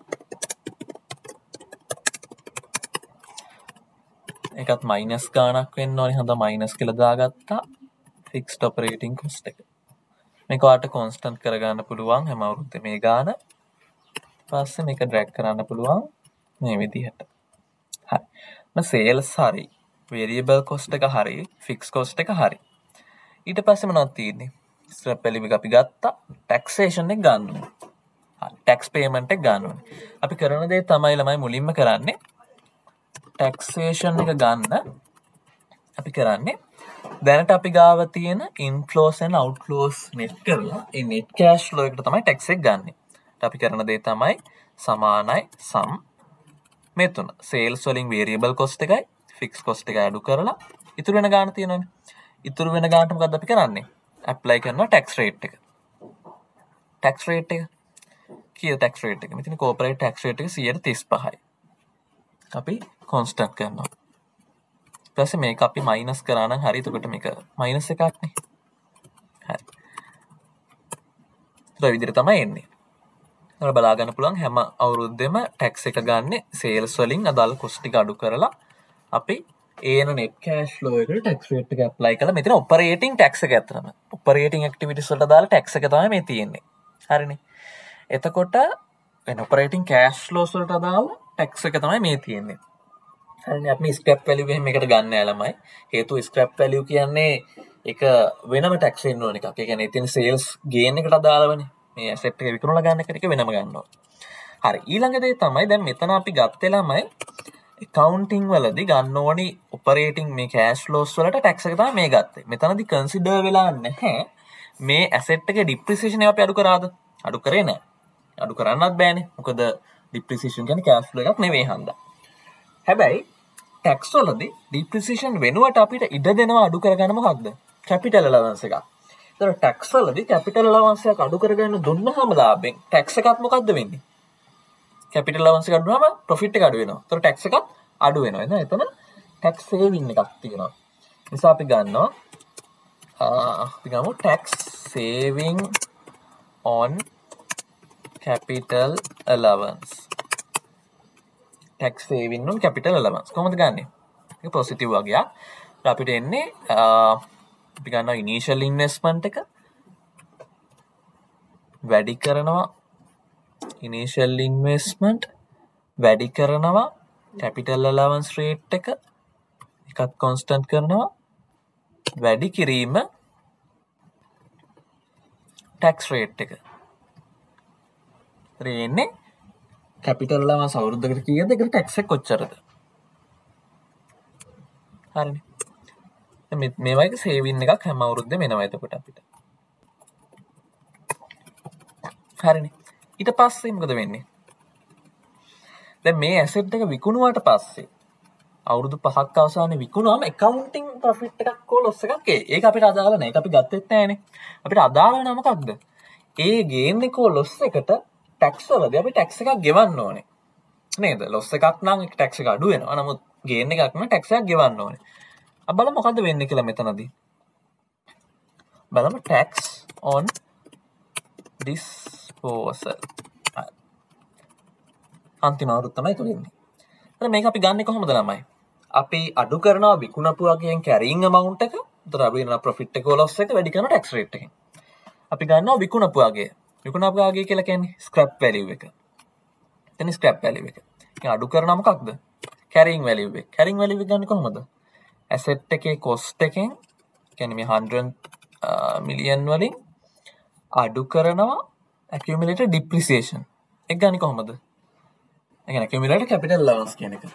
ඒකත් minus ගානක් වෙන්න ඕනේ. හඳ minus කියලා දාගත්තා fixed operating cost එක. මේක ඔයාලට constant කරගන්න පුළුවන් හැම අවුරුද්දේ මේ ගාන. ඊපස්සේ මේක drag කරන්න පුළුවන් මේ විදිහට. හරි. sales හරි variable cost එක හරි fixed cost එක හරි. ඊට පස්සේ මොනවද තියෙන්නේ? scrap value එක අපි ගත්තා. taxation එක ගන්න ඕනේ. හරි. tax payment එක ගන්න ඕනේ. අපි කරන දේ තමයි ළමයි මුලින්ම කරන්නේ. taxation එක ගන්න අපි කරන්නේ දැනට අපි ගාව තියෙන inflows and outflows net කරලා ඒ net cash flow එකට තමයි tax එක ගන්නෙ. අපි කරන දේ තමයි සමානයි sum මේ තුන. sales වලින් variable cost එකයි fixed cost එක අඩු කරලා ඉතුරු වෙන ගාණ තියෙනවනේ. ඉතුරු වෙන ගාණට මොකද්ද අපි කරන්නේ? apply කරනවා tax rate එක. tax rate එක කීයද tax rate එක? මෙතන corporate tax rate එක 35%යි. අපි constant කරනවා. ඊට පස්සේ මේක අපි minus කරා නම් හරි. එතකොට මේක minus එකක් නේ. හරි. ඒ විදිහට තමයි එන්නේ. ඔයාලා බලා ගන්න පුළුවන් හැම අවුරුද්දෙම tax එක ගන්නෙ sales වලින් අදාළ cost ටික අඩු කරලා අපි ඒන net cash flow එකට tax rate එක apply කරලා මෙතන operating tax එක ඇත්තටම operating activities වලට දාලා tax එක තමයි මේ තියෙන්නේ. හරිනේ. එතකොට වෙන operating cash flows වලට අදාළ tax එක තමයි මේ තියෙන්නේ. හරිනේ. අපි scrap value එහෙම එකට ගන්න නෑ ළමයි. හේතුව scrap value කියන්නේ ඒක වෙනම tax වෙන්න ඕන එකක්. ඒ කියන්නේ ඉතින් sales gain එකට අදාළවනේ. මේ asset එක විකුණලා ගන්න එක වෙනම ගන්න ඕන. හරි. ඊළඟ දේ තමයි දැන් මෙතන අපි ගත්තේ ළමයි accounting වලදී ගන්න ඕනි operating මේ cash flows වලට tax එක තමයි මේ ගත්තේ. මෙතනදී consider වෙලා නැහැ මේ ඇසෙට් එකේ ඩිප්‍රීසියේෂන් එක අපි අඩු කරාද? අඩු කරේ නැහැ. අඩු කරන්නත් බෑනේ. මොකද ඩිප්‍රීසියේෂන් කියන්නේ කෑෂ් ෆ්ලෝ එකක් නෙවෙයි හන්දා. හැබැයි ටැක්ස් වලදී ඩිප්‍රීසියේෂන් වෙනුවට අපිට ඉඩ දෙනවා අඩු කරගන්න මොකක්ද? කැපිටල් අලවන්ස් එකක්. ඒතර ටැක්ස් වලදී කැපිටල් අලවන්ස් එකක් අඩු කරගන්න දුන්නාම ලාභෙන් ටැක්ස් එකත් මොකද්ද වෙන්නේ? කැපිටල් අලවන්ස් එක අඩු වුණාම ප්‍රොෆිට් එක අඩු වෙනවා. ඒතර ටැක්ස් එකත් අඩු වෙනවා. එහෙනම් එතන ටැක්ස් සේවින් එකක් තියෙනවා. නිසා අපි ගන්නවා අපි ගමු tax saving on capital allowance. tax saving on capital allowance කොහොමද ගන්නෙ? ඒක පොසිටිව් වගේක්. අපිට එන්නේ අපි ගන්නවා initial investment එක වැඩි කරනවා initial investment වැඩි කරනවා capital allowance rate එක එකත් constant කරනවා වැඩි කිරීම tax rate එක. රේන්නේ capital allowance අවුරුද්දකට කීයද? ඒකට tax එක කොච්චරද? හරිනේ. මේ වගේ saving එකක් හැම අවුරුද්දෙම එනවා එතකොට අපිට. හරිනේ. ඊට පස්සේ මොකද වෙන්නේ? දැන් මේ asset එක විකුණුවාට පස්සේ අවුරුදු 5ක් අවසානයේ විකුණුවාම accounting profit එකක් හෝ loss එකක් එයි. ඒක අපිට අදාළ නැහැ. ඒක අපි ගත්තෙත් නැහැනේ. අපිට අදාළ වෙනා මොකක්ද? ඒ gain එක හෝ loss එකට tax වලදී අපි tax එකක් ගෙවන්න ඕනේ. නේද? loss එකක් නම් ඒක tax එක අඩු වෙනවා. නමුත් gain එකක් නම් tax එකක් ගෙවන්න ඕනේ. අපි බලමු මොකද්ද වෙන්නේ කියලා මෙතනදී. බලමු tax on disposal. අන්තිම අවුරුද්ද තමයි ඒක වෙන්නේ. හරි මේක අපි ගන්නෙ කොහොමද ළමයි? අපි අඩු කරනවා විකුණපු වගේන් carrying amount එක. උතර අපි වෙන profit එක loss එක වැඩි කරන tax rate එකෙන්. අපි ගන්නවා විකුණපු වගේ. විකුණපු වගේ කියලා කියන්නේ scrap value එක. එතන scrap value එක. ඒක අඩු කරනවා මොකක්ද? carrying value එක. carrying value එක ගන්නේ කොහොමද? asset එකේ cost එකෙන් කියන්නේ මේ 100 million වලින් අඩු කරනවා accumulated depreciation. ඒක ගන්නේ කොහොමද? ඒ කියන්නේ accumulated capital allowance කියන එක.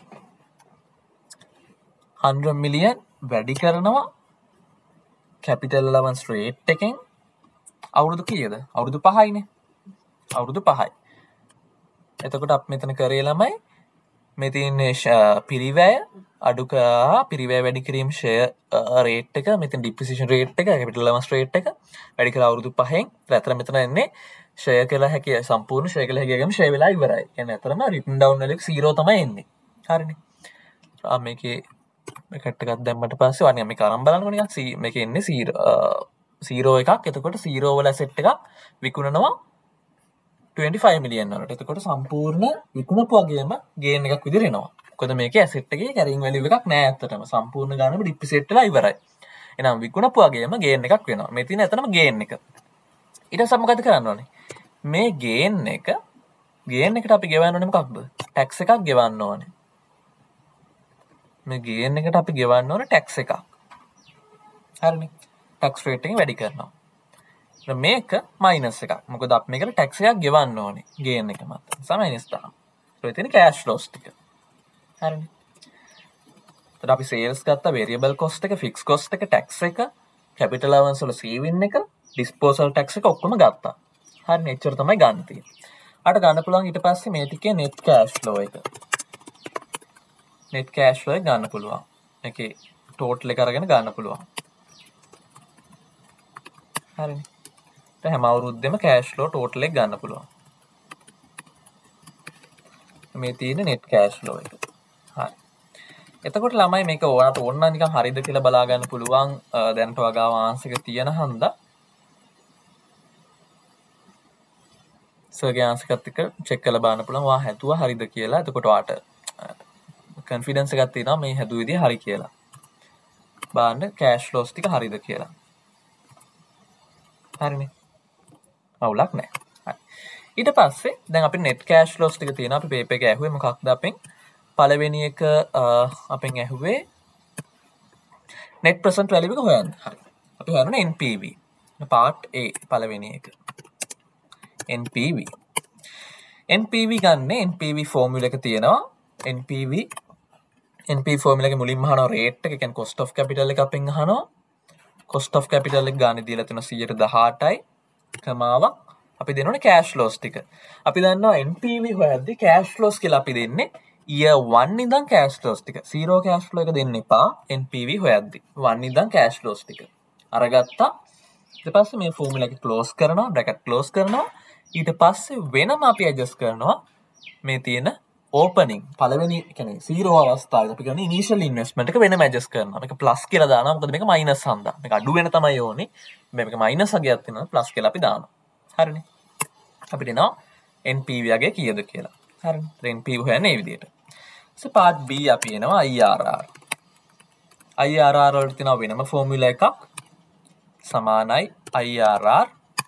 100 million වැඩි කරනවා capital allowance rate එකෙන් අවුරුදු කීයද? අවුරුදු 5යිනේ. අවුරුදු 5යි. එතකොට අපි මෙතන කරේ ළමයි මේ තියෙන්නේ පිරිවැය අඩු පිරිවැය වැඩි කිරීම share rate එක මෙතන depreciation rate එක capital allowance rate එක වැඩි කරලා අවුරුදු 5න් අතර මෙතන එන්නේ share කළ හැකි සම්පූර්ණ share කළ හැකියගම share වෙලා ඉවරයි. කියන්නේ අතරම written down වල 0 තමයි එන්නේ. හරිනේ. මේකේ එකට එකක් දැම්මට පස්සේ වань මේක අරන් බලන්න නිකන් මේකේ එන්නේ 0 එකක්. එතකොට 0 වල asset එකක් විකුණනවා 25 million වලට. එතකොට සම්පූර්ණ විකුණපු වගේම gain එකක් විදිහට එනවා. මොකද මේකේ asset එකේ carrying value එකක් නැහැ ඇත්තටම. සම්පූර්ණ ගානම depreciate වෙලා ඉවරයි. එහෙනම් විකුණපු වගේම gain එකක් වෙනවා. මේ තියෙන ඇත්තටම gain එක. ඊට පස්සේ මොකද කරන්න ඕනේ? මේ gain එකට අපි ගෙවන්න ඕනේ මොකක්ද? tax එකක් ගෙවන්න ඕනේ. මේ gain එකට අපි ගෙවන්න ඕනේ tax එකක්. හරිනේ. tax rate එක වැඩි කරනවා. මේක මයිනස් එකක්. මොකද අපි මේකට tax එකක් ගෙවන්න ඕනේ gain එක මත. සමයිනස් දාන්න. ඒක තියෙන cash flows ටික. හරිනේ. එතකොට අපි sales ගත්ත variable cost එක, fixed cost එක, tax එක, capital allowance වල saving එක, disposal tax එක ඔක්කොම ගත්තා. හරිනේ. එච්චර තමයි ගන්න තියෙන්නේ. අර ගන්න පුළුවන් ඊට පස්සේ මේ ටිකේ net cash flow එක. net cash flow එක ගන්න පුළුවන්. මේකේ total එක අරගෙන ගන්න පුළුවන්. හරිනේ. හැම අවුරුද්දෙම cash flow total එක ගන්න පුළුවන්. මේ තියෙන net cash flow එක. හරි. එතකොට ළමයි මේක ඕනට ඕන නිකන් හරියද කියලා බලා ගන්න පුළුවන් දැනට වගා ආන්සර් එක තියෙන හන්දා. සර්ගේ ආන්සර් එකත් එක්ක චෙක් කරලා බලන්න පුළුවන් වා හැදුවා හරියද කියලා. එතකොට වාට confidence එකක් තියෙනවා මේ හැදුව විදිය හරි කියලා. බලන්න cash flows ටික හරියද කියලා. හරිනේ. අවුලක් නැහැ. හරි. ඊට පස්සේ දැන් අපි net cash flows ටික තියෙනවා. අපි පේපර් එක ඇහුවේ මොකක්ද අපෙන්? පළවෙනි එක අපෙන් ඇහුවේ net present value එක හොයන්න. හරි. අපි හොයන්නේ NPV. part A පළවෙනි එක. NPV. NPV ගන්න NPV formula එක තියෙනවා. NPV formula එකේ මුලින්ම අහනවා rate එක, කියන්නේ cost of capital එක අපෙන් අහනවා. cost of capital එක ගානේ දීලා තියෙනවා 118යි කමාවක් අපි දෙනවනේ cash flows ටික. අපි දන්නවා NPV හොයද්දි cash flows කියලා අපි දෙන්නේ year 1 ඉඳන් cash flows ටික. zero cash flow එක දෙන්න එපා NPV හොයද්දි. 1 ඉඳන් cash flows ටික. අරගත්තා. ඊට පස්සේ මේ formula එක close කරනවා, bracket close කරනවා. ඊට පස්සේ වෙනම අපි adjust කරනවා මේ තියෙන opening පළවෙනි කියන්නේ zero අවස්ථාවේ අපි කරන්නේ initial investment එක වෙනම adjust කරනවා. මේක plus කියලා දානවා. මොකද මේක minus හන්දා. මේක අඩු වෙන තමයි ඕනේ. මේක minus අගයක් තියෙනවා plus කියලා අපි දානවා. හරිනේ. අපිට එනවා NPV අගය කීයද කියලා. හරිනේ. NPV හොයන්නේ මේ විදිහට. So part B අපි එනවා IRR. IRR වලට තියෙනවා වෙනම formula එකක්. සමානයි IRR.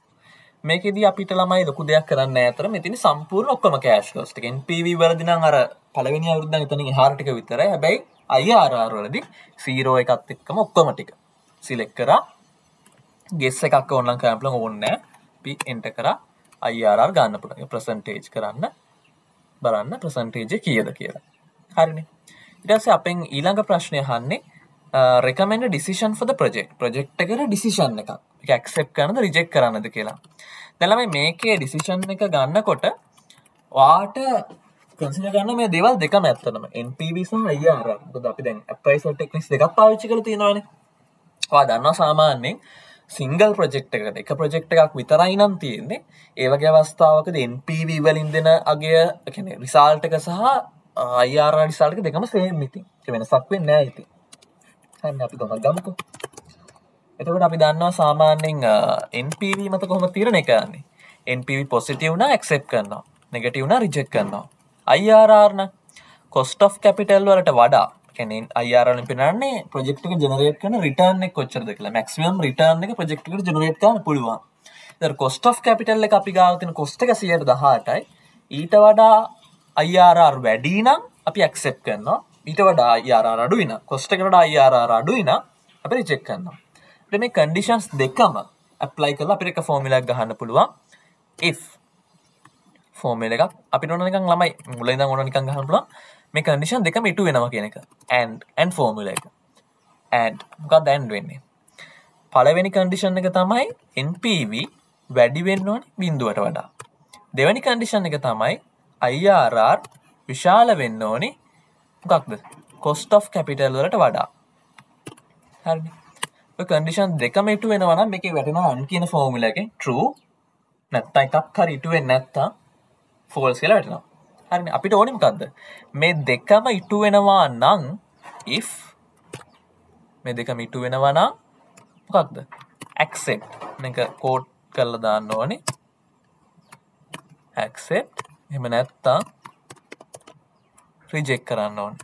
මේකෙදී අපිට ළමයි ලොකු දෙයක් කරන්න නැහැ අතර මෙතන සම්පූර්ණ ඔක්කොම cash flows ටික NPV වලදී නම් අර පළවෙනි අවුරුද්දෙන් එතනින් එහාට ටික විතරයි. හැබැයි IRR වලදී 0 එකත් එක්කම ඔක්කොම ටික select කරා. guess එකක් ඕනනම් කරන්න පුළුවන් ඕනේ නැහැ. අපි enter කරා IRR ගන්න පුළුවන්. percentage කරන්න බලන්න percentage කීයද කියලා. හරිනේ. ඊට පස්සේ අපෙන් ඊළඟ ප්‍රශ්නය අහන්නේ recommend a decision for the project. project එකට decision එකක්. ඒක accept කරනද reject කරනද කියලා. දැන් ළමයි මේකේ decision එක ගන්නකොට ඔයාට consider ගන්න මේ දේවල් දෙකම ඇත්තටම NPV සහ IRR. මොකද අපි දැන් appraisal techniques දෙකක් පාවිච්චි කරලා තියෙනවානේ. ඔයා දන්නවා සාමාන්‍යයෙන් single project එකකට එක project එකක් විතරයි නම් තියෙන්නේ. ඒ වගේ අවස්ථාවකදී NPV වලින් දෙන අගය කියන්නේ result එක සහ IRR result එක දෙකම same ඉතින්. ඒක වෙනසක් වෙන්නේ නැහැ ඉතින්. හරි අපි ගමුකෝ. එතකොට අපි දන්නවා සාමාන්‍යයෙන් NPV මත කොහොමද තීරණය කරන්නේ? NPV positive නම් accept කරනවා. negative නම් reject කරනවා. IRR නම් cost of capital වලට වඩා කියන්නේ IRR වලින් පෙන්නන්නේ project එක generate කරන return එක කොච්චරද කියලා. maximum return එක project එකට generate කරන්න පුළුවන්. ඒතර cost of capital එක අපි ගාව තියෙන cost එක 118යි. ඊට වඩා IRR වැඩි නම් අපි accept කරනවා. ඊට වඩා IRR අඩුයි නම් cost එකට වඩා IRR අඩුයි නම් අපි reject කරනවා. ඊට මේ conditions දෙකම apply කරලා අපිට එක formula එකක් ගහන්න පුළුවන්. if formula එකක් අපිට ඕන නිකන් ළමයි මුලින් ඉඳන් ඕන නිකන් ගහන්න පුළුවන්. මේ condition දෙකම ඉටු වෙනවා කියන එක. and formula එක. and මොකක්ද and වෙන්නේ? පළවෙනි condition එක තමයි NPV වැඩි වෙන්න ඕනේ බිඳුවට වඩා. දෙවෙනි condition එක තමයි IRR විශාල වෙන්න ඕනේ මොකක්ද? cost of capital වලට වඩා. හරිනේ. ඔය condition දෙකම ඉටු වෙනවා නම් මේකේ වැටෙනවා and කියන formula එකෙන් true නැත්නම් එකක් හරි ඉටු වෙන්නේ නැත්නම් false කියලා වැටෙනවා. හරිනේ. අපිට ඕනේ මොකද්ද? මේ දෙකම ඉටු වෙනවා නම් if මේ දෙකම ඉටු වෙනවා නම් මොකක්ද? accept මේක quote කරලා දාන්න ඕනේ. accept එහෙම නැත්නම් reject කරන්න ඕනේ.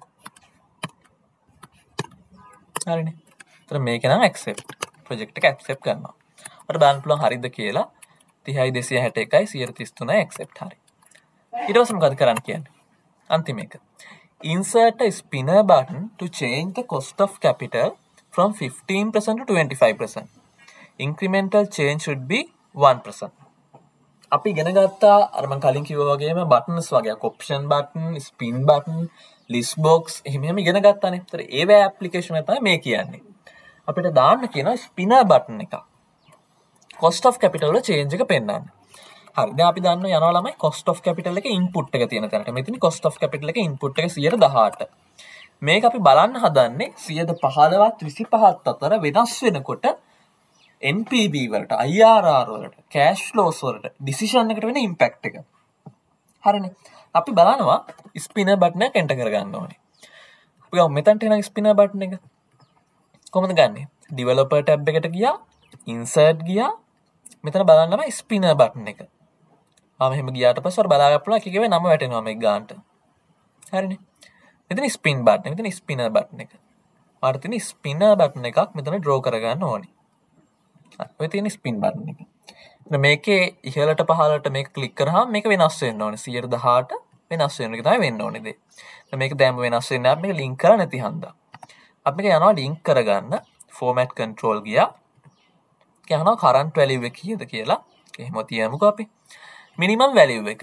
හරිනේ. ඒතර මේක නම් accept project එක accept කරනවා. අපිට බලන්න පුළුවන් හරිද කියලා 30.261යි 133යි accept හරි. ඊට පස්සේ මොකද කරන්න කියන්නේ? අන්තිම එක. Insert a spinner button to change the cost of capital from 15% to 25%. Incremental change should be 1%. අපි ඉගෙන ගත්තා අර මම කලින් කිව්වා වගේම buttons වගේක් option button, spin button, list box එහෙම ඉගෙන ගත්තානේ. ඒතර ඒවැ application එක තමයි මේ කියන්නේ. අපිට දාන්න කියනවා spinner button එකක්. cost of capital වල change එක පෙන්වන්න. හරි. දැන් අපි දන්නවා යනවා ළමයි cost of capital එක input එක තියෙන තැනට. මෙතන cost of capital එක input එක 118. මේක අපි බලන්න හදන්නේ 115ත් 25ත් අතර වෙනස් වෙනකොට NPV වලට, IRR වලට, cash flows වලට, decision එකට වෙන impact එක. හරිනේ. අපි බලනවා spinner button එක enter කරගන්න ඕනේ. අපි ගමු මෙතනට එන spinner button එක. කොහොමද ගන්නෙ? developer tab එකට ගියා, insert ගියා. මෙතන බලන්න තමයි spinner button එක. මෙහෙම ගියාට පස්සේ අර බලාගන්න පුළුවන් එකකේ නම වැටෙනවා මේක ගන්නට. හරිනේ. මෙතන spin button, මෙතන spinner button එක. ඔයාලට තියෙන spinner button එකක් මෙතන draw කරගන්න ඕනේ. ඔය තියෙන spin button එක. මේකේ ඉහළට පහළට මේක ක්ලික් කරාම මේක වෙනස් වෙන්න ඕනේ. 118 වෙනස් වෙන එක තමයි වෙන්න ඕනේ දේ. මේක දැන් වෙනස් වෙන්නේ නැහැ. මේක link කරලා නැති හන්දා. අපි මේක යනවා link කරගන්න format control ගියා. කියනවා current value එක කීයද කියලා. එහෙම තියමුකෝ අපි. minimum value එක.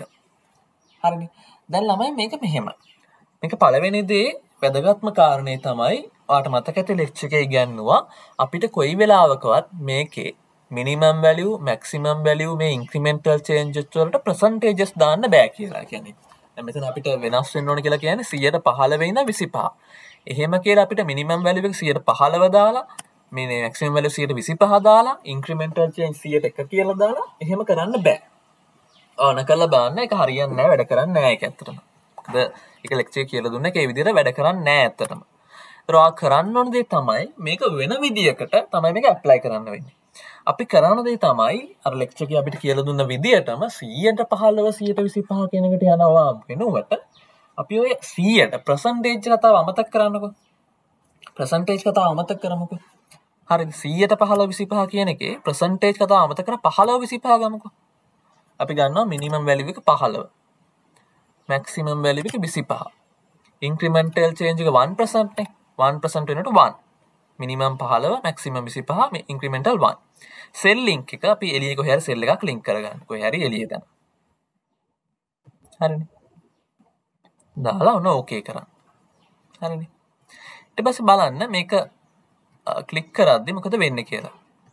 හරිනේ. දැන් ළමයි මේක මෙහෙම. මේක පළවෙනි දේ වැදගත්ම කාරණේ තමයි ඔයාලට මතක ඇති ලෙක්චර් එකේ ඉගැන්නුවා අපිට කොයි වෙලාවකවත් මේකේ මිනිමම් වැලියු මැක්සිමම් වැලියු මේ ඉන්ක්‍රිමෙන්ටල් චේන්ජස් වලට ප්‍රසන්ටේජස් දාන්න බෑ කියලා. කියන්නේ දැන් මෙතන අපිට වෙනස් වෙන්න ඕන කියලා කියන්නේ 115 ඉඳන් 25. එහෙම කියලා අපිට මිනිමම් වැලියු එක 115 දාලා මේ මැක්සිමම් වැලියු 125 දාලා ඉන්ක්‍රිමෙන්ටල් චේන්ජ් 101 කියලා දාලා එහෙම කරන්න බෑ. ඕන කරලා බලන්න ඒක හරියන්නේ නැහැ, වැඩ කරන්නේ නැහැ ඒක ඇත්තටම. මොකද ඒක ලෙක්චර් කියලා දුන්න එක ඒ විදිහට වැඩ කරන්නේ නැහැ ඇත්තටම. ඒතර ඔයා කරන්න ඕන දේ තමයි මේක වෙන විදියකට තමයි මේක ඇප්ලයි කරන්න වෙන්නේ. අපි කරන දේ තමයි අර ලෙක්චර් එකේ අපිට කියලා දුන්න විදියටම 100ට 15 125 කියන එකට යනවා වෙනුවට අපි ඔය 100ට ප්‍රසන්ටේජ් කතාව අමතක කරන්නකෝ. ප්‍රසන්ටේජ් කතාව අමතක කරමුකෝ. හරිද? 100ට 15 25 කියන එකේ ප්‍රසන්ටේජ් කතාව අමතක කර 15 25 ගමුකෝ. අපි ගන්නවා මිනිමම් වැලියු එක 15. මැක්සිමම් වැලියු එක 25. ඉන්ක්‍රිමෙන්ටල් චේන්ජ් එක 1% නේ. 1% වෙනකොට 1. මිනිමම් 15 මැක්සිමම් 25 මේ ඉන්ක්‍රිමෙන්ටල් 1. සෙල් ලින්ක් එක අපි එළියේ කොහේ හරි සෙල් එකක් ලින්ක් කරගන්න. කොහේ හරි එළියේ දාන්න. හරිනේ. දාලා ඔන්න ඕකේ කරන්න. හරිනේ. ඊට පස්සේ බලන්න මේක ක්ලික් කරද්දි මොකද වෙන්නේ කියලා.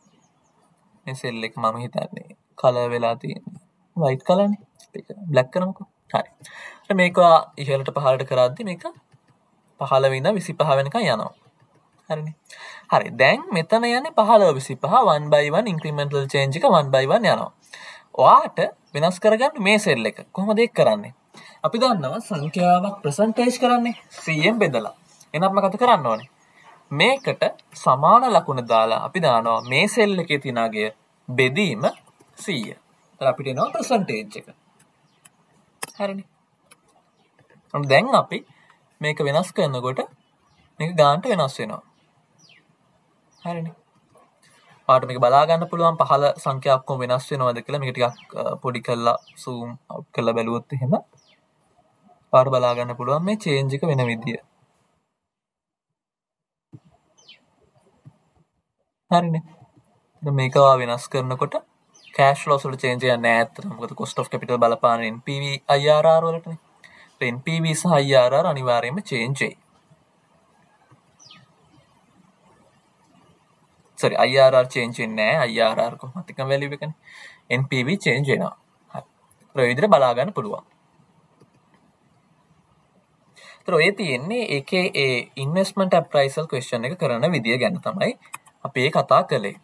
මේ සෙල් එක මම හිතන්නේ කලර් වෙලා තියෙන්නේ වයිට් කලර්නේ. ඒක බ්ලැක් කරමුකෝ. හරි. මේක ඉහළට පහළට කරද්දි මේක 15 ඉඳන් 25 වෙනකන් යනවා. හරිනේ. හරි. දැන් මෙතන යන්නේ 15 25 1 by 1 incremental change එක 1 by 1 යනවා. ඔයාට වෙනස් කරගන්න මේ සෙල් එක. කොහොමද ඒක කරන්නේ? අපි දන්නවා සංඛ්‍යාවක් ප්‍රසන්ටේජ් කරන්නේ 100ෙන් බෙදලා. එහෙනම් මොකද කරන්න ඕනේ? මේකට සමාන ලකුණ දාලා අපි දානවා මේ සෙල් එකේ තියෙන අගය බෙදීම 100. එතන අපිට එනවා ප්‍රසන්ටේජ් එක. හරිනේ. දැන් අපි මේක වෙනස් කරනකොට මේක ගානට වෙනස් වෙනවා. හරිනේ. පාට මේක බලා ගන්න පුළුවන් පහළ සංඛ්‍යා ඔක්කොම වෙනස් වෙනවද කියලා මේක ටිකක් පොඩි කරලා zoom out කරලා බැලුවොත් එහෙම පාට බලා ගන්න පුළුවන් මේ change එක වෙන විදිය. හරිනේ. දැන් මේක වෙනස් කරනකොට cash flows වල change එකක් නැහැ අතට. මොකද cost of capital බලපාන NPV IRR වලටනේ. NPV සහ IRR අනිවාර්යයෙන්ම change වෙයි. sorry IRR change වෙන්නේ නැහැ. IRR කොහොමද එකම value එකනේ. NPV change වෙනවා. හරි. ඒ විදිහට බලා ගන්න පුළුවන්. ඒතර ඔය තියෙන්නේ ඒකේ ඒ investment appraisal question එක කරන විදිය ගැන තමයි අපි ඒ කතා කළේ.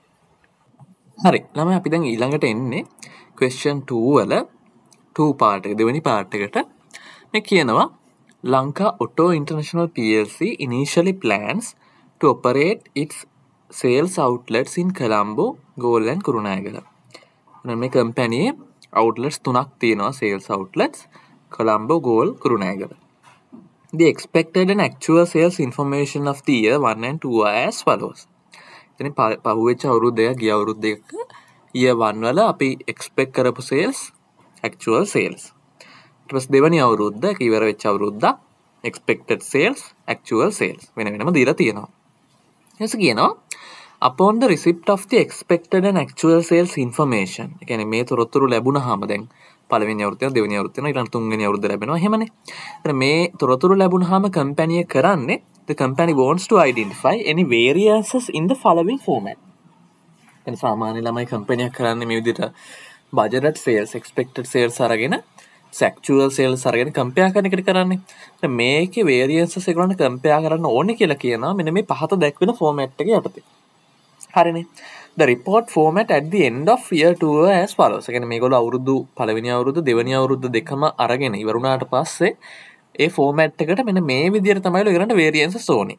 හරි. ළමයි අපි දැන් ඊළඟට එන්නේ question 2 වල 2 part එක දෙවෙනි part එකට. මේ කියනවා Lanka Auto International PLC initially plans to operate its sales outlets in Colombo, Galle and Kurunegala. මේ කම්පැනියේ outlets තුනක් තියෙනවා sales outlets Colombo, Galle, Kurunegala. The expected and actual sales information of the year 1 and 2 are as follows. එතන පහුවෙච්ච අවුරුදු දෙක ගිය අවුරුදු දෙක year 1 වල අපි expect කරපු sales actual sales. ඊට පස්සේ දෙවෙනි අවුරුද්ද ඉවර වෙච්ච අවුරුද්ද expected sales actual sales වෙන වෙනම දීලා තියෙනවා. ඊට කියනවා upon the receipt of the expected and actual sales information. ඒ කියන්නේ මේ තොරතුරු ලැබුණාම දැන් පළවෙනි අවුරුද්ද දෙවෙනි අවුරුද්ද ඊළඟ තුන්වෙනි අවුරුද්ද ලැබෙනවා එහෙමනේ. ඒතර මේ තොරතුරු ලැබුණාම කම්පැනි එක කරන්නේ the company wants to identify any variances in the following format. එතන සාමාන්‍ය ළමයි කම්පැනි එක කරන්නේ මේ විදිහට budgeted sales expected sales අරගෙන actual sales අරගෙන compare කරන එකට කරන්නේ. දැන් මේකේ variances ඒගොල්ලන්ට compare කරන්න ඕනේ කියලා කියනවා මෙන්න මේ පහත දැක්වෙන format එක යටතේ. හරිනේ. The report format at the end of year 2 as follows. ඒ කියන්නේ මේගොල්ලෝ අවුරුදු පළවෙනි අවුරුදු දෙවෙනි අවුරුදු දෙකම අරගෙන ඉවරුණාට පස්සේ ඒ format එකට මෙන්න මේ විදිහට තමයි ඒගොල්ලන්ට variances ඕනේ.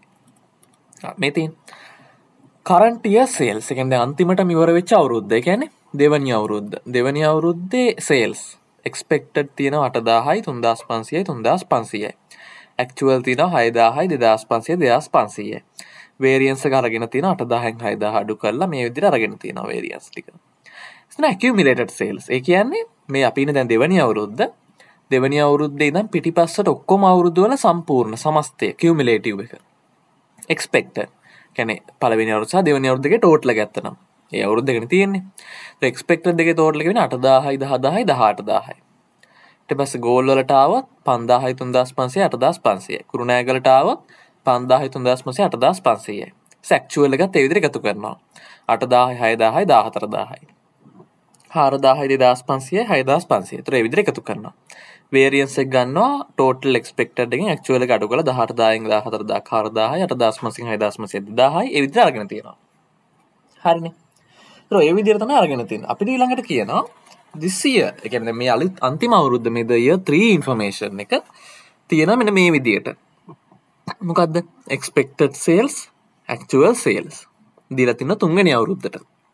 මේ තියෙන current year sales. ඒ කියන්නේ අන්තිමටම ඉවර වෙච්ච අවුරුද්ද. ඒ කියන්නේ දෙවෙනි අවුරුද්ද. දෙවෙනි අවුරුද්දේ sales expected තියෙනවා 8000යි 3500යි 3500යි. actual තියෙනවා 6000යි 2500යි 2500යි. variance එක අරගෙන තියෙනවා 8000න් 6000 අඩු කරලා මේ විදිහට අරගෙන තියෙනවා variance ටික. එතන accumulated sales. ඒ කියන්නේ මේ අපි ඉන්නේ දැන් දෙවෙනි අවුරුද්ද. දෙවෙනි අවුරුද්දේ ඉඳන් පිටිපස්සට ඔක්කොම අවුරුදු වල සම්පූර්ණ සමස්තය cumulative එක. expected. කියන්නේ පළවෙනි අවුරුද්ද සහ දෙවෙනි අවුරුද්දේ total එක ගත්තනම්. ඒ අවුරුද්ද දෙකනේ තියෙන්නේ. ඒ expected දෙකේ total එක වෙන්නේ 8000යි 10000යි 18000යි. ඊට පස්සේ goal වලට ආවොත් 5000යි 3500යි 8500යි. කුරුණෑගලට ආවොත් 5000 3500 8500යි. ඇක්චුවල් එකත් ඒ විදිහට එකතු කරනවා. 8000 6000 14000යි. 4000 2500 6500. ඒතර ඒ විදිහට එකතු කරනවා. වේරියන්ස් එක ගන්නවා ටෝටල් එක්ස්පෙක්ටඩ් එකෙන් ඇක්චුවල් එක අඩු කරලා 18000න් 14000 4000 8500 6500 2000යි ඒ විදිහට අරගෙන තියෙනවා. හරිනේ. ඒතර ඒ විදිහට තමයි අරගෙන තියෙන්නේ. අපි ඊළඟට කියනවා this year. ඒ කියන්නේ මේ අන්තිම අවුරුද්ද මේ the year 3 information එක තියෙනවා මෙන්න මේ විදිහට. මොකද්ද? expected sales, actual sales. දීලා තියෙන තුන්වෙනි අවුරුද්දට.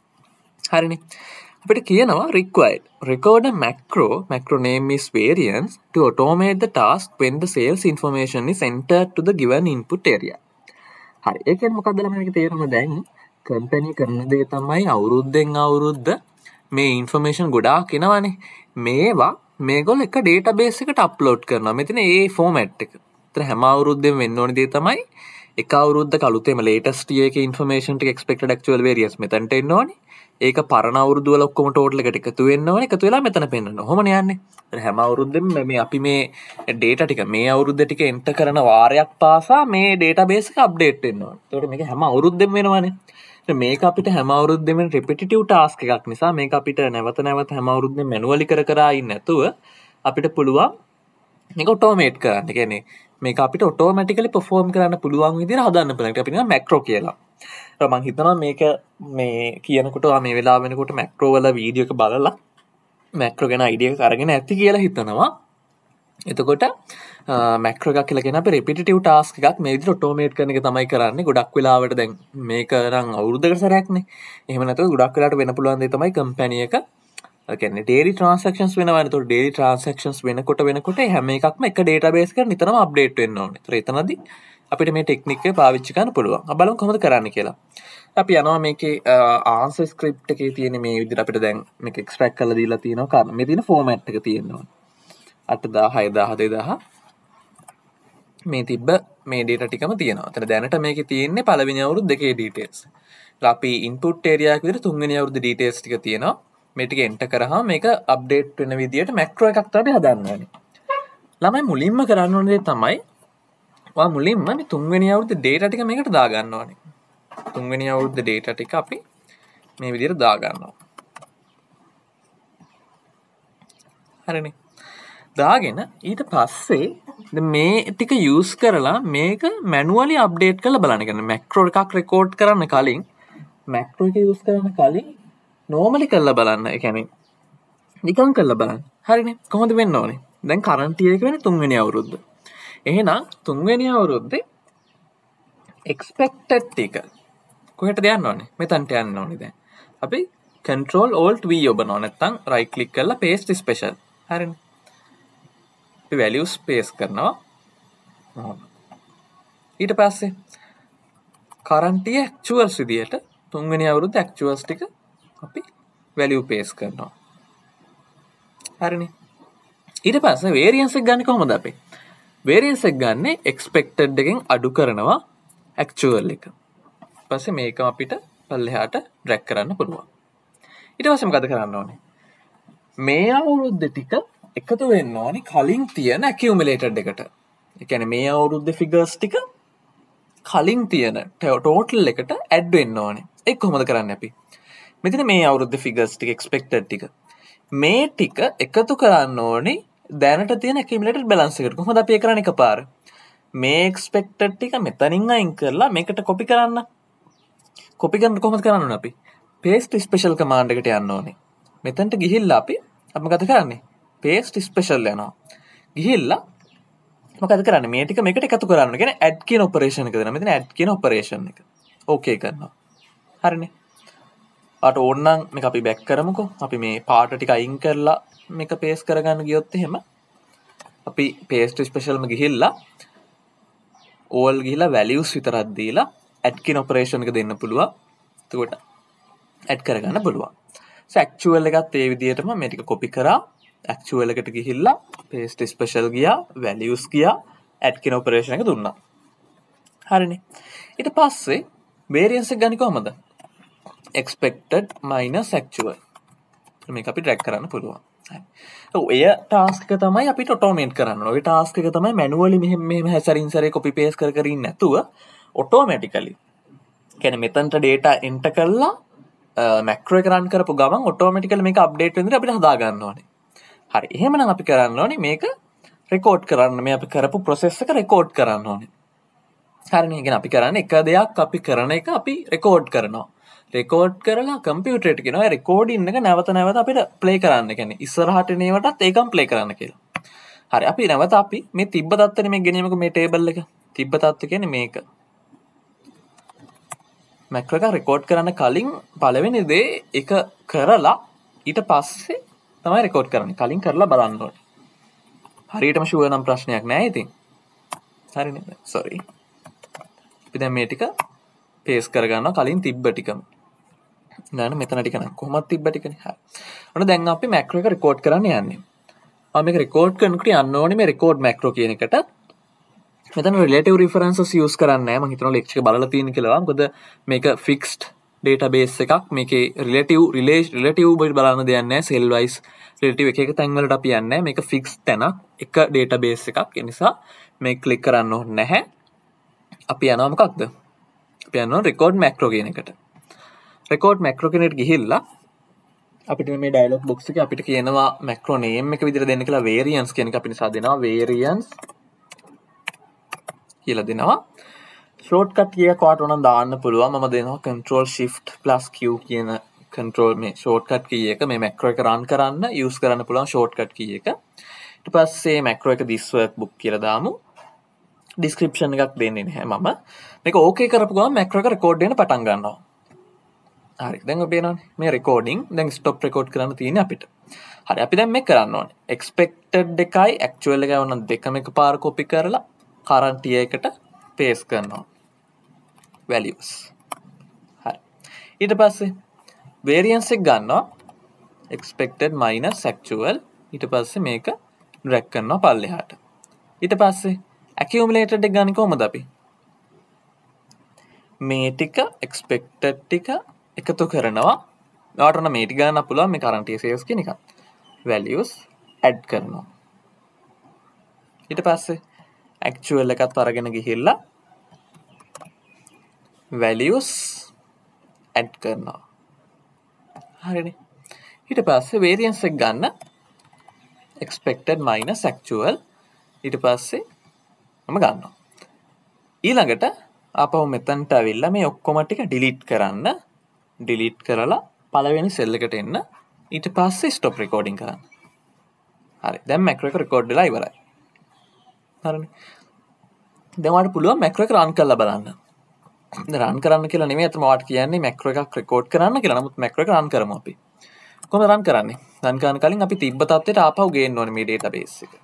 හරිනේ. අපිට කියනවා required. Record a macro name is variance to automate the task when the sales information is entered to the given input area. හරි. ඒ කියන්නේ මොකද්ද ළමයි මේක තේරුම දැන් කම්පැනි කරන දේ තමයි අවුරුද්දෙන් අවුරුද්ද මේ ඉන්ෆර්මේෂන් ගොඩාක් එනවනේ. මේවා මේගොල්ලෝ එක ඩේටාබේස් එකට අප්ලෝඩ් කරනවා. මෙතන ඒ ෆෝමැට් එක. ඒතර හැම අවුරුද්දෙම වෙන්න ඕන දේ තමයි එක අවුරුද්දක අලුතෙම ලේටස්ට් ඉයර් එකේ ඉන්ෆර්මේෂන් ටික එක්ස්පෙක්ටඩ් ඇක්චුවල් වේරියන්ස් මෙතනට එන්න ඕනේ. ඒක පරණ අවුරුදු වල ඔක්කොම ටෝටල් එකට එකතු වෙන්න ඕනේ. එකතු වෙලා මෙතන පෙන්නන්න. ඔහොමනේ යන්නේ. ඒතර හැම අවුරුද්දෙම මේ අපි මේ ඩේටා ටික මේ අවුරුද්ද ටික එන්ටර් කරන වාරයක් පාසා මේ ඩේටාබේස් එක අප්ඩේට් වෙන්න ඕනේ. ඒතකොට මේක හැම අවුරුද්දෙම වෙනවනේ. මේක අපිට හැම අවුරුද්දෙම රිපිටිටිව් ටාස්ක් එකක් නිසා මේක අපිට නැවත නැවත හැම අවුරුද්දෙම මැනුවලි කර ඉන්නේ නැතුව අපිට පුළුවන් මේක ඔටෝමේට් කරන්න. ඒ කියන්නේ මේක අපිට ඔටෝමැටිකලි පර්ෆෝම් කරන්න පුළුවන් විදිහට හදන්න පුළුවන්. ඒක අපි නිකන් මැක්‍රෝ කියලා. මම හිතනවා මේක මේ කියනකොට මේ වෙලාව වෙනකොට මැක්‍රෝ වල වීඩියෝ එක බලලා මැක්‍රෝ ගැන අයිඩියා එකක් අරගෙන ඇති කියලා හිතනවා. එතකොට මැක්‍රෝ එකක් කියලා කියන අපි රිපිටිටිව් ටාස්ක් එකක් මේ විදිහට ඔටෝමේට් කරන එක තමයි කරන්නේ. ගොඩක් වෙලාවට දැන් මේක නම් අවුරුද්දකට සැරයක්නේ. එහෙම නැත්නම් ගොඩක් වෙලාවට වෙන්න පුළුවන් දේ තමයි කම්පැනි එක ඒ කියන්නේ ඩේලි ට්‍රාන්සැක්ෂන්ස් වෙනවා. ඒතකොට ඩේලි ට්‍රාන්සැක්ෂන්ස් වෙනකොට හැම එකක්ම එක ඩේටාබේස් එකකට නිතරම අප්ඩේට් වෙන්න ඕනේ. ඒතර එතනදී අපිට මේ ටෙක්නික් එක පාවිච්චි කරන්න පුළුවන්. අපි බලමු කොහොමද කරන්න කියලා. අපි යනවා මේකේ ආන්සර් ස්ක්‍රිප්ට් එකේ තියෙන මේ විදිහට අපිට දැන් මේක එක්ස්ට්‍රැක්ට් කරලා දීලා තියෙනවා. කාරණා මේ තියෙන ෆෝමැට් එක තියෙනවා. 8000 6000 2000 මේ තිබ්බ මේ ඩේටා ටිකම තියෙනවා. එතන දැනට මේකේ තියෙන්නේ පළවෙනි අවුරුදු දෙකේ ඩීටේල්ස්. අපි ඉන්පුට් ඒරියා එක විදිහට තුන්වෙනි අවුරුදු ඩීටේල්ස් ටික තියෙනවා. මේ ටික එන්ටර් කරාම මේක අප්ඩේට් වෙන විදිහට මැක්‍රෝ එකක් තමයි හදන්න ඕනේ. ළමයි මුලින්ම කරන්න ඕනේ තමයි ඔයා මුලින්ම මේ තුන්වෙනි අවුරුදු ඩේටා ටික මේකට දාගන්න ඕනේ. තුන්වෙනි අවුරුදු ඩේටා ටික අපි මේ විදිහට දාගන්නවා. හරිනේ. දාගෙන ඊට පස්සේ මේ ටික යූස් කරලා මේක මැනුවලි අප්ඩේට් කරලා බලන්න. කියන්නේ මැක්‍රෝ එකක් රෙකෝඩ් කරන්න කලින් මැක්‍රෝ එක යූස් කරන්න කලින් නෝමලි කරලා බලන්න. ඒ කියන්නේ නිකන් කරලා බලන්න. හරිනේ. කොහොමද වෙන්න ඕනේ? දැන් කරන්ට් ඉයර් එක වෙන්නේ තුන්වෙනි අවුරුද්ද. එහෙනම් තුන්වෙනි අවුරුද්දේ එක්ස්පෙක්ටඩ් ටික කොහෙටද යන්න ඕනේ? මෙතනට යන්න ඕනේ දැන්. අපි control alt v ඔබනවා. නැත්නම් right click කරලා paste special. හරිනේ. අපි values paste කරනවා. ඊට පස්සේ current year actuals විදියට තුන්වෙනි අවුරුද්ද actuals ටික අපි value paste කරනවා. හරිනේ. ඊට පස්සේ variance එක ගන්න කොහොමද අපි? variance එක ගන්න expected එකෙන් අඩු කරනවා actual එක. ඊට පස්සේ මේක අපිට පල්ලෙහාට drag කරන්න පුළුවන්. ඊට පස්සේ මොකද කරන්න ඕනේ? මේ අවුරුද්ද ටික එකතු වෙන්න ඕනේ කලින් තියෙන accumulated එකට. ඒ කියන්නේ මේ අවුරුද්දේ figures ටික කලින් තියෙන total එකට add වෙන්න ඕනේ. ඒක කොහොමද කරන්නේ අපි? මෙතන මේ අවුරුද්දේ figures ටික expected ටික මේ ටික එකතු කරන්න ඕනේ දැනට තියෙන accumulated balance එකට. කොහොමද අපි ඒක කරන්නේ එකපාර? මේ expected ටික මෙතනින් අයින් කරලා මේකට copy කරන්න. copy කරන්න කොහොමද කරන්න ඕනේ අපි? paste special command එකට යන්න ඕනේ. මෙතනට ගිහිල්ලා අපි මොකද කරන්නේ? paste special යනවා. ගිහිල්ලා මොකද කරන්නේ? මේ ටික මේකට එකතු කරන්න. කියන්නේ add කියන operation එක දෙනවා. මෙතන add කියන operation එක. okay කරනවා. හරිනේ. අට ඕනනම් මේක අපි බැක් කරමුකෝ. අපි මේ පාට ටික අයින් කරලා මේක paste කරගන්න ගියොත් එහෙම අපි paste special ම ගිහිල්ලා all ගිහිල්ලා values විතරක් දීලා add කියන operation එක දෙන්න පුළුවන්. එතකොට add කරගන්න පුළුවන්. so actual එකත් ඒ විදිහටම මේ ටික copy කරා actual එකට ගිහිල්ලා paste special ගියා values ගියා add කියන operation එක දුන්නා. හරිනේ. ඊට පස්සේ variance එක ගන්නේ කොහමද? expected minus actual. මේක අපි drag කරන්න පුළුවන්. ඔය ටාස්ක් එක තමයි අපිට ඔටෝමේට් කරන්න ඕනේ. ඔය ටාස්ක් එක තමයි මැනුවලි මෙහෙම හැසරින් සැරේ කොපි පේස්ට් කර කර ඉන්නේ නැතුව ඔටෝමැටිකලි. කියන්නේ මෙතනට data enter කරලා මැක්‍රෝ එක රන් කරපු ගමන් ඔටෝමැටිකලි මේක අප්ඩේට් වෙන විදිහට අපිට හදා ගන්න ඕනේ. හරි. එහෙමනම් අපි කරන්න ඕනේ මේක රෙකෝඩ් කරන්න. මේ අපි කරපු process එක රෙකෝඩ් කරන්න ඕනේ. හරිනේ. ඉතින් අපි කරන්නේ එක දෙයක් අපි කරන එක අපි රෙකෝඩ් කරනවා. රෙකෝඩ් කරලා කම්පියුටරේට කියනවා රෙකෝඩින් එක නැවත නැවත අපිට ප්ලේ කරන්න. කියන්නේ ඉස්සරහට එනේවටත් ඒකම ප්ලේ කරන්න කියලා. හරි. අපි නැවත අපි මේ තිබ්බ තත්ත්වෙනේ මේ ගෙනියමුකෝ මේ ටේබල් එක. තිබ්බ තත්ත්වය කියන්නේ මේක. මැක්‍රෝ එක රෙකෝඩ් කරන්න කලින් පළවෙනි දේ එක කරලා ඊට පස්සේ තමයි රෙකෝඩ් කරන්නේ. කලින් කරලා බලන්න ඕනේ. හරියටම ෂුවර් නම් ප්‍රශ්නයක් නෑ ඉතින්. හරිනේ. සෝරි. අපි දැන් මේ ටික පේස්ට් කරගන්නවා කලින් තිබ්බ ටිකම. නේද මෙතන ටික නම් කොහොමද තිබ්බ ටිකනේ. හරි. ඔන්න දැන් අපි මැක්‍රෝ එක රෙකෝඩ් කරන්න යන්නේ. මම මේක රෙකෝඩ් කරනකොට යන්න ඕනේ මේ රෙකෝඩ් මැක්‍රෝ කියන එකට. මෙතන relative references use කරන්නේ නැහැ. මම හිතනවා ලෙක්චර් එක බලලා තියෙන කියලා. මොකද මේක fixed database එකක්. මේකේ relative බලන්න දෙයක් නැහැ. cell wise relative එක තැන් වලට අපි යන්නේ නැහැ. මේක fixed තැනක්. එක database එකක්. ඒ නිසා මේක ක්ලික් කරන්න ඕනේ නැහැ. අපි යනවා මොකක්ද? අපි යනවා record macro කියන එකට. record macro කියන එකට ගිහිල්ලා අපිට මේ dialog box එකේ අපිට කියනවා macro name එක විදිහට දෙන්න කියලා variance කියන එක අපි නිසා දෙනවා variance කියලා දෙනවා. shortcut කීයක් වාට උනන් දාන්න පුළුවන්. මම දෙනවා control shift plus q කියන control මේ shortcut key එක මේ macro එක run කරන්න use කරන්න පුළුවන් shortcut key එක. ඊට පස්සේ macro එක this workbook කියලා දාමු. description එකක් දෙන්නේ නැහැ මම. මේක okay කරපු ගමන් macro එක record වෙන්න පටන් ගන්නවා. හරි. දැන් ඔබ බලනවානේ මේ recording දැන් stop record කරන්න තියෙන්නේ අපිට. හරි. අපි දැන් මේක කරන්න ඕනේ. expected එකයි actual එකයි වුණා දෙකම එකපාර copy කරලා current year එකට paste කරනවා. values. හරි. ඊට පස්සේ variance එක ගන්නවා expected minus actual. ඊට පස්සේ මේක drag කරනවා පල්ලෙහාට. ඊට පස්සේ accumulated එක ගන්න කොහමද අපි? මේ ටික expected ටික එකතු කරනවා. ඔයාලට නම් මේ ටික ගන්න පුළුවන් මේ current year sales කියන එක. values add කරනවා. ඊට පස්සේ actual එකත් අරගෙන ගිහිල්ලා values add කරනවා. හරිනේ. ඊට පස්සේ variance එක ගන්න expected minus actual. ඊට පස්සේ මම ගන්නවා. ඊළඟට ආපහු මෙතනට ඇවිල්ලා මේ ඔක්කොම ටික delete කරන්න. delete කරලා පළවෙනි cell එකට එන්න. ඊට පස්සේ stop recording කරන්න. හරි. දැන් macro එක record වෙලා ඉවරයි. හරිනේ. දැන් ඔයාලට පුළුවන් macro එක run කරලා බලන්න. රන් කරන්න කියලා නෙමෙයි අතම ඔයාලට කියන්නේ macro එකක් record කරන්න කියලා. නමුත් macro එක run කරමු අපි. කොහොමද run කරන්නේ? run කරන කලින් අපි තිබ්බ තත්ත්වයට ආපහු ගේන්න ඕනේ මේ database එක.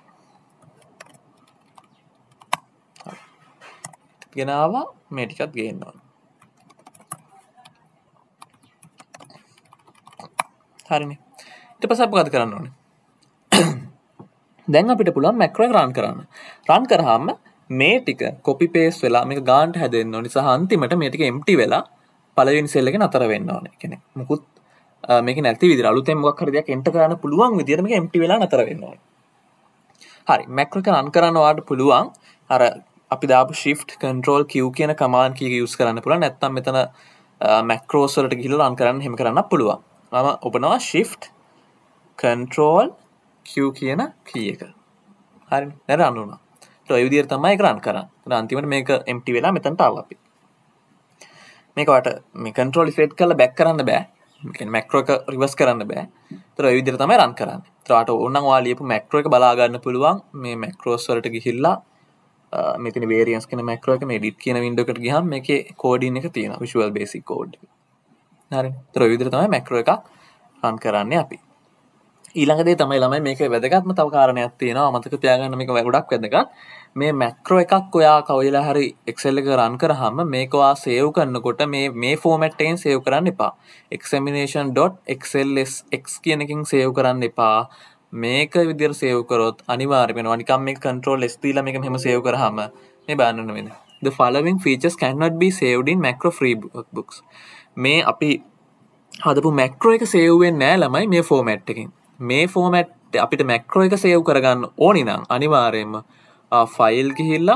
ගෙනාවා මේ ටිකත් ගේන්න ඕනේ. හරිනේ. ඊට පස්සේ අපි මොකද කරන්න ඕනේ? දැන් අපිට පුළුවන් macro එක run කරන්න. run කරාම මේ ටික copy paste වෙලා මේක ගානට හැදෙන්න ඕනේ. සහ අන්තිමට මේ ටික empty වෙලා පළවෙනි cell එකේ නතර වෙන්න ඕනේ. කියන්නේ මුකුත් මේක නැති විදිහට අලුතෙන් මොකක් හරි දෙයක් enter කරන්න පුළුවන් විදිහට මේක empty වෙලා නතර වෙන්න ඕනේ. හරි. macro එක run කරන්න ඔයාලට පුළුවන් අර අපි දාපු shift control q කියන command key එක use කරන්න පුළුවන්. නැත්නම් මෙතන macros වලට ගිහිල්ලා run කරන්න එහෙම කරන්නත් පුළුවන්. මම ඔබනවා shift control q කියන key එක. හරිනේ. දැන් run වුණා. ඒ විදිහට තමයි ඒක run කරන්නේ. ඊට අන්තිමට මේක empty වෙලා මෙතනට ආවා අපි. මේක වට මේ control set කරලා back කරන්න බෑ. ඒ කියන්නේ macro එක reverse කරන්න බෑ. ඒතර ඒ විදිහට තමයි run කරන්නේ. ඒතර ඔයාලට ඕනනම් ඔයාලා ලියපු macro එක බලා ගන්න පුළුවන්. මේ macros වලට ගිහිල්ලා මෙතන variance කියන macro එක මේ edit කියන window එකට ගියාම මේකේ coding එක තියෙනවා. Visual Basic Code. හරිනේ. ඒතර ඒ විදිහට තමයි macro එකක් run කරන්නේ අපි. ඊළඟ දේ තමයි ළමයි මේක වැදගත්ම තව කාරණයක් තියෙනවා. මතක තියාගන්න මේක ගොඩක් වැදගත්. මේ macro එකක් ඔයා කවයිලා හරි Excel එක run කරාම මේක ඔයා save කරනකොට මේ format එකෙන් save කරන්න එපා. examination.xlsx කියන එකකින් save කරන්න එපා. මේක විදිහට save කරොත් අනිවාර්යයෙන්ම වෙනවා. නිකම් මේක control s දීලා මේක මෙහෙම save කරාම මේ බලන්න වෙන. The following features cannot be saved in macro free workbooks. මේ අපි හදපු macro එක save වෙන්නේ නැහැ ළමයි මේ format එකෙන්. මේ ෆෝමැට් අපිට මැක්‍රෝ එක සේව් කරගන්න ඕනි නම් අනිවාර්යයෙන්ම ෆයිල් ගිහිල්ලා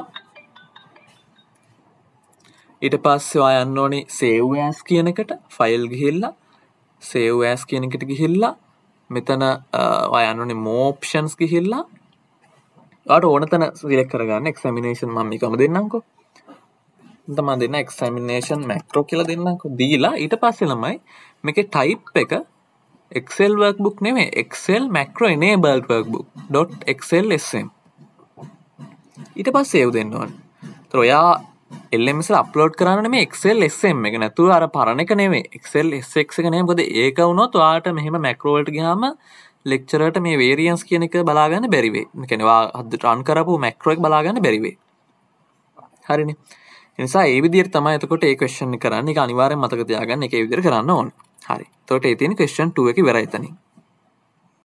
ඊට පස්සේ ඔයා යන්න ඕනි save as කියන එකට ෆයිල් ගිහිල්ලා save as කියන එකට ගිහිල්ලා මෙතන ඔයා යන්න ඕනි more options ගිහිල්ලා ඔයාට ඕන තැන select කරගන්න examination මම මේකම දෙන්නම්කෝ මම දෙන්න examination macro කියලා දෙන්නම්කෝ දීලා ඊට පස්සේ ළමයි මේකේ type එක Excel workbook නෙමෙයි Excel macro enabled workbook .xlsm ඊට පස්සේ save දෙන්න ඕනේ. ඒතර ඔයා LMS එක අප්ලෝඩ් කරන්න මේ Excel SM එක නැතුව අර පරණ එක නෙමෙයි Excel SX එක නෙමෙයි මොකද ඒක වුණොත් ඔයාට මෙහෙම macro වලට ගියාම lecture එකට මේ variance කියන එක බලා ගන්න බැරි වෙයි. ඒ කියන්නේ ඔයා run කරපු macro එක බලා ගන්න බැරි වෙයි. හරිනේ. ඒ නිසා ඒ විදිහට තමයි එතකොට ඒ question එක කරන්නේ. ඒක අනිවාර්යෙන් මතක තියාගන්න. ඒක ඒ විදිහට කරන්න ඕනේ. හරි. එතකොට ඒ තියෙන question 2 එක ඉවරයි එතනින්.